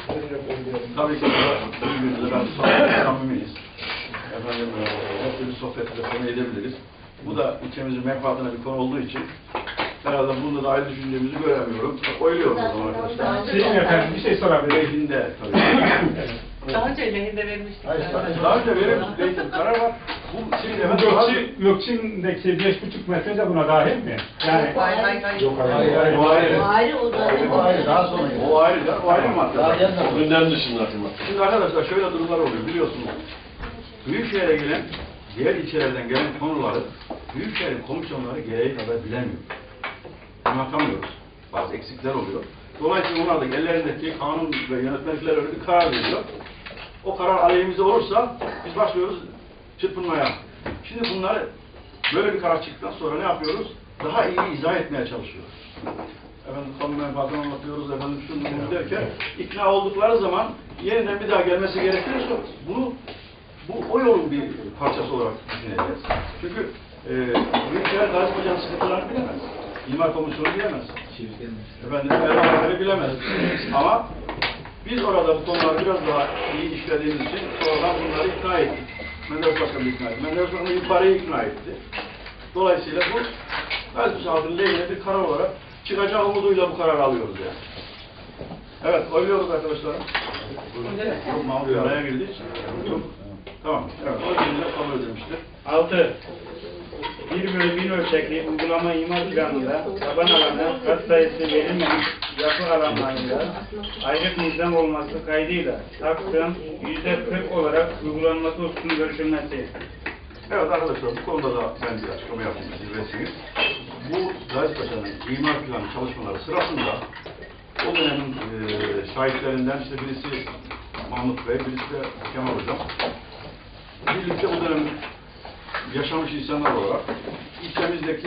Tabii ki birbirimize ben samimiyiz. Efendim, her türlü sohbetle konu edebiliriz. Bu da ülkemizin menfaatine bir konu olduğu için herhalde bunda da ayrı düşündüğümüzü göremiyorum. Oyluyoruz o zaman arkadaşlar. Sayın efendim bir şey sorabilir miyim? Lehinde tabii. Daha önce lehinde verilmiştik. Hayır, zaten. Daha önce verilmiş lehinde karar var. Bu şimdi Bu efendim Gökçe, Gökçe'ndeki beş buçuk metre de buna dahil mi? Yani Hayır hayır hayır. Yok hayır hayır. o ayrı. Ayrı o zaten. O ayrı, daha sonra geliyor. O ayrı da, o ayrı madde. Daha gelmedi. Gündem dışında atılmak. Şimdi arkadaşlar şöyle durumlar oluyor biliyorsunuz. Büyükşehir'e gelen, diğer ilçelerden gelen konuları Büyükşehir'in komisyonları gereği kadar bilemiyor. Anlatamıyoruz. Bazı eksikler oluyor. Dolayısıyla onlar da ellerindeki kanun ve yönetmelikler öyle bir karar veriyor. O karar aleyhimize olursa biz başlıyoruz çırpınmaya. Şimdi bunları böyle bir karar çıktıktan sonra ne yapıyoruz? Daha iyi izah etmeye çalışıyoruz. Efendim kamu menfaatını anlatıyoruz, efendim şunu bunu derken ikna oldukları zaman yeniden bir daha gelmesi gerekiyorsa bunu bu o yolun bir parçası olarak düşüneceğiz. Çünkü e, Büyükşehir Gazi Hoca'nın sıkıntılarını bilemez. İmar Komisyonu bilemez. Efendim Erdoğan'ı bilemez. Ama biz orada bu konuları biraz daha iyi işlediğimiz için sonradan bunları ikna ettik. Menderes Başkanı ikna etti. Menderes Başkanı yukarıyı ikna etti. Dolayısıyla bu Gazi Halkı'nın lehine bir karar olarak çıkacağı umuduyla bu kararı alıyoruz yani. Evet, oyluyoruz arkadaşlar. Yok, Mahmut araya girdi. Yok. Tamam. Evet, o günde kabul edilmiştir. altı. bir bölü bin ölçekli uygulama imar planında taban alanda kat sayısı verilmemiş yapı alanlarında ayrık nizam olması kaydıyla taksın yüzde kırk olarak uygulanması hususunu görüşülmesi. Evet arkadaşlar, bu konuda da ben bir açıklama yapayım, izin verirseniz. Bu Gazi Paşa'nın imar planı çalışmaları sırasında o dönemin e, şahitlerinden işte birisi Mahmut Bey, birisi de Kemal Hocam. Birlikte o dönem yaşamış insanlar olarak ilçemizdeki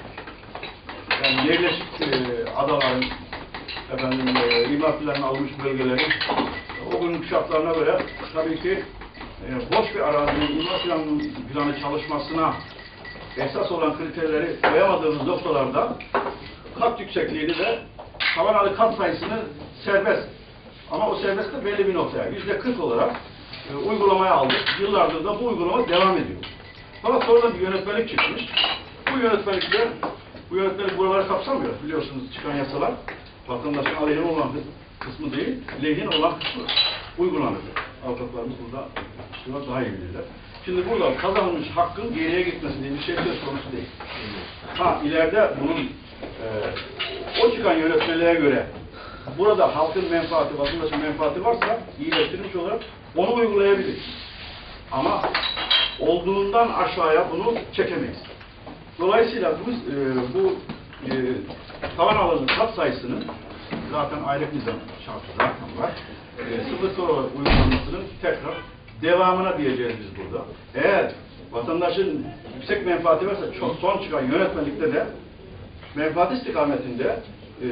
yani yerleşik e, adaların efendim e, imar planını almış bölgelerin o günün şartlarına göre tabii ki e, boş bir arazinin imar planı, planı çalışmasına esas olan kriterleri koyamadığımız noktalarda kat yüksekliğini de tavan alı kat sayısını serbest ama o serbest de belli bir noktaya yüzde kırk olarak e, uygulamaya aldık. Yıllardır da bu uygulama devam ediyor. Fakat sonra bir yönetmelik çıkmış. Bu yönetmelikte bu yönetmelik buraları kapsamıyor. Biliyorsunuz çıkan yasalar vatandaşın aleyhine olan kısmı değil, lehine olan kısmı uygulanır. Avukatlarımız burada şuna daha iyi bilirler. Şimdi burada kazanılmış hakkın geriye gitmesi diye bir şey söz konusu değil. Ha ileride bunun e, o çıkan yönetmeliğe göre burada halkın menfaati, vatandaşın menfaati varsa iyileştirilmiş olarak onu uygulayabilir. Ama olduğundan aşağıya bunu çekemeyiz. Dolayısıyla bu, e, bu e, tavan alanının kat sayısının zaten aylık nizam şartı zaten var. E, sıfır olarak uygulanmasının tekrar devamına diyeceğiz biz burada. Eğer vatandaşın yüksek menfaati varsa çok son çıkan yönetmelikte de menfaat istikametinde e,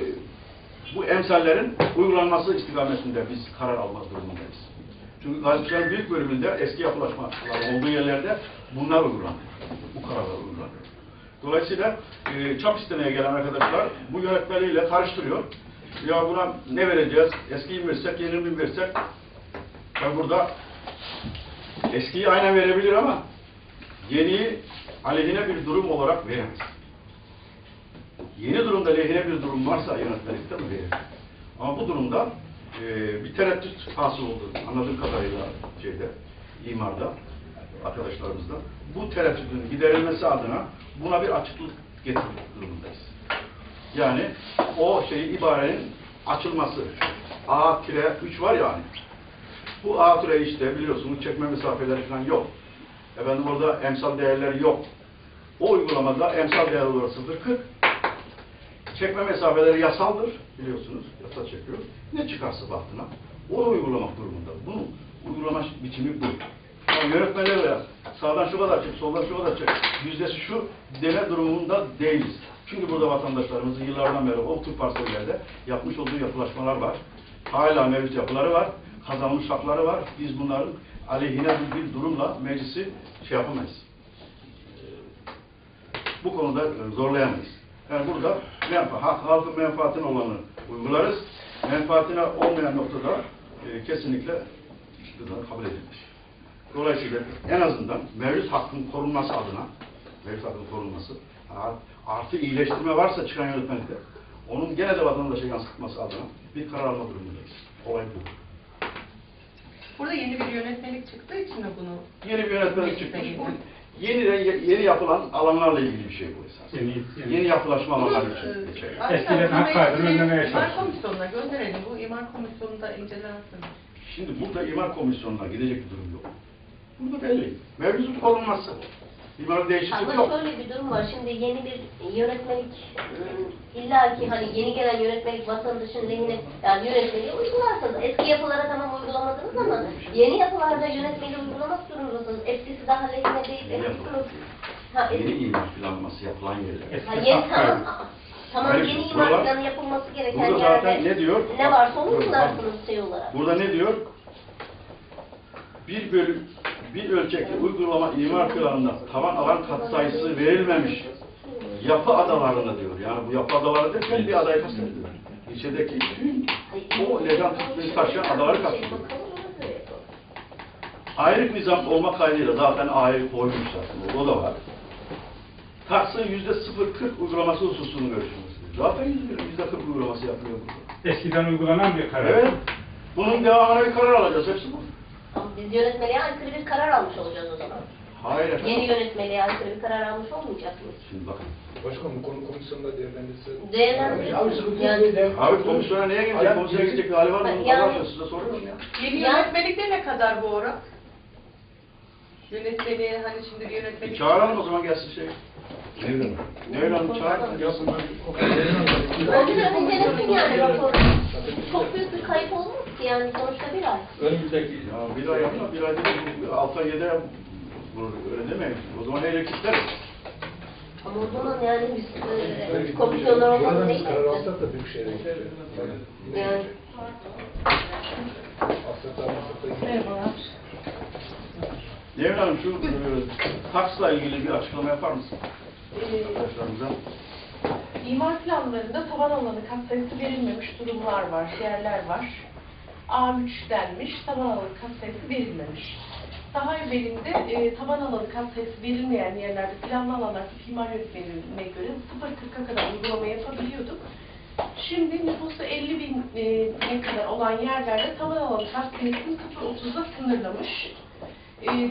bu emsallerin uygulanması istikametinde biz karar almak durumundayız. Çünkü Gazipaşa'nın büyük bölümünde eski yapılaşmalar olduğu yerlerde bunlar uygulanıyor. Bu kararlar uygulanıyor. Dolayısıyla e, çap istemeye gelen arkadaşlar bu yönetmeliğiyle karıştırıyor. Ya buna ne vereceğiz? Eskiyi mi versek, yeni mi versek? Ben burada eskiyi aynen verebilir ama yeniyi aleyhine bir durum olarak veremez. Yeni durumda lehine bir durum varsa yönetmelikte mi verir? Ama bu durumda e, bir tereddüt hasıl oldu anladığım kadarıyla şeyde, imarda, arkadaşlarımızda. Bu tereddütün giderilmesi adına buna bir açıklık getirmek durumundayız. Yani o şeyi ibarenin açılması. A üç var yani. Bu A işte biliyorsunuz çekme mesafeleri falan yok. Efendim orada emsal değerleri yok. O uygulamada emsal değer olarak sıfır virgül kırk. Çekme mesafeleri yasaldır. Biliyorsunuz yasa çekiyor. Ne çıkarsa baktığına onu uygulamak durumunda. Bunu uygulama biçimi bu. Yani yönetmeleri veya sağdan şu kadar çek, soldan şu kadar çek, yüzdesi şu deme durumunda değiliz. Çünkü burada vatandaşlarımızın yıllardan beri o tür parsellerde yapmış olduğu yapılaşmalar var. Hala mevcut yapıları var. Kazanmış hakları var. Biz bunların aleyhine bir durumla meclisi şey yapamayız. Bu konuda zorlayamayız. Yani burada menfa hak, halkın menfaatine olanı uygularız. Menfaatine olmayan noktada e, kesinlikle kabul edilir. Dolayısıyla en azından mevcut hakkın korunması adına mevcut hakkın korunması artı iyileştirme varsa çıkan yönetmelikte onun gene de vatandaşa yansıtması adına bir karar alma durumundayız. Olay bu. Burada yeni bir yönetmelik çıktığı için mi bunu? Yeni bir yönetmelik çıkmış. Bu yeni, yeni yapılan alanlarla ilgili bir şey bu esas. Yeni, yeni. yeni yapılaşma alanları için geçerli. Eskiden hak kaydını önlemeye İmar komisyonuna gönderelim. Bu imar komisyonunda incelensin. Şimdi burada imar komisyonuna gidecek bir durum yok. Burada belli. Mevcut korunması. İmar değişiklik Ama yok. şöyle bir durum var. Şimdi yeni bir yönetmelik illa ki hani yeni gelen yönetmelik vatandaşın lehine yani yönetmeliği uygularsanız eski yapılara tamam uygulamadınız ama yeni yapılarda yönetmeliği uygulamak durumundasınız. Eskisi daha lehine değil. Yeni, ha, yeni imar planlaması yapılan yerler. Ha, yeni tamam. Tamam Hayır, yeni imar buralar, planı yapılması gereken burada zaten yerde ne diyor? ne varsa onu uygularsınız şey olarak. Burada ne diyor? Bir bölüm bir ölçekli uygulama imar planında tavan alan katsayısı verilmemiş yapı adalarına diyor. Yani bu yapı adaları derken bir adayı kastediyor. İçerideki tüm o legal tutmayı taşıyan adaları kastediyor. Ayrık nizam olma kaydıyla zaten ayrı koymuş zaten. O da var. Taksın yüzde sıfır virgül kırk uygulaması hususunu görüşmesi. Zaten yüzde kırk uygulaması yapılıyor burada. Eskiden uygulanan bir karar. Evet. Bunun devamına bir karar alacağız. Hepsi bu. Ama biz yönetmeliğe aykırı bir karar almış olacağız o zaman. Hayır efendim. Yeni yönetmeliğe aykırı bir karar almış olmayacak mıyız? Şimdi bakın. Başkanım bu konu komisyonda değerlendirse... Değerlendirir. Yani, Abi komisyona niye gelecek? Komisyona gidecek bir hali var mı? Yani- Allah size soruyorum ya. Yeni yönetmelikte ne kadar bu oran? Yönetmeliğe hani şimdi bir yönetmelik... Çağıralım o zaman gelsin şey. Devran çağır yapın. O bir an incelesin yani raporu. Çok büyük bir kayıp olmaz ki yani sonuçta bir ay. Önümüzdeki Ya bir ay yapma, bir ayda altı ay yedi ay vurur, öyle demeyin. O zaman ele kilitler. Ama o zaman yani biz e, komisyonlar olmalı değil mi? Karar alsak da büyük şeyler. Yani. Merhabalar. Devran Hanım şu e, taksla ilgili bir açıklama yapar mısın? Ee, Arkadaşlarımıza. İmar planlarında tavan alanı katsayısı verilmemiş durumlar var, yerler var. A üç denmiş, tavan alanı katsayısı verilmemiş. Daha evvelinde e, tavan alanı katsayısı verilmeyen yerlerde planlı alanlar tip imar yönetmeliğine göre sıfır kırka kadar uygulama yapabiliyorduk. Şimdi nüfusu elli bine kadar olan yerlerde tavan alanı katsayısını sıfır otuza sınırlamış. E,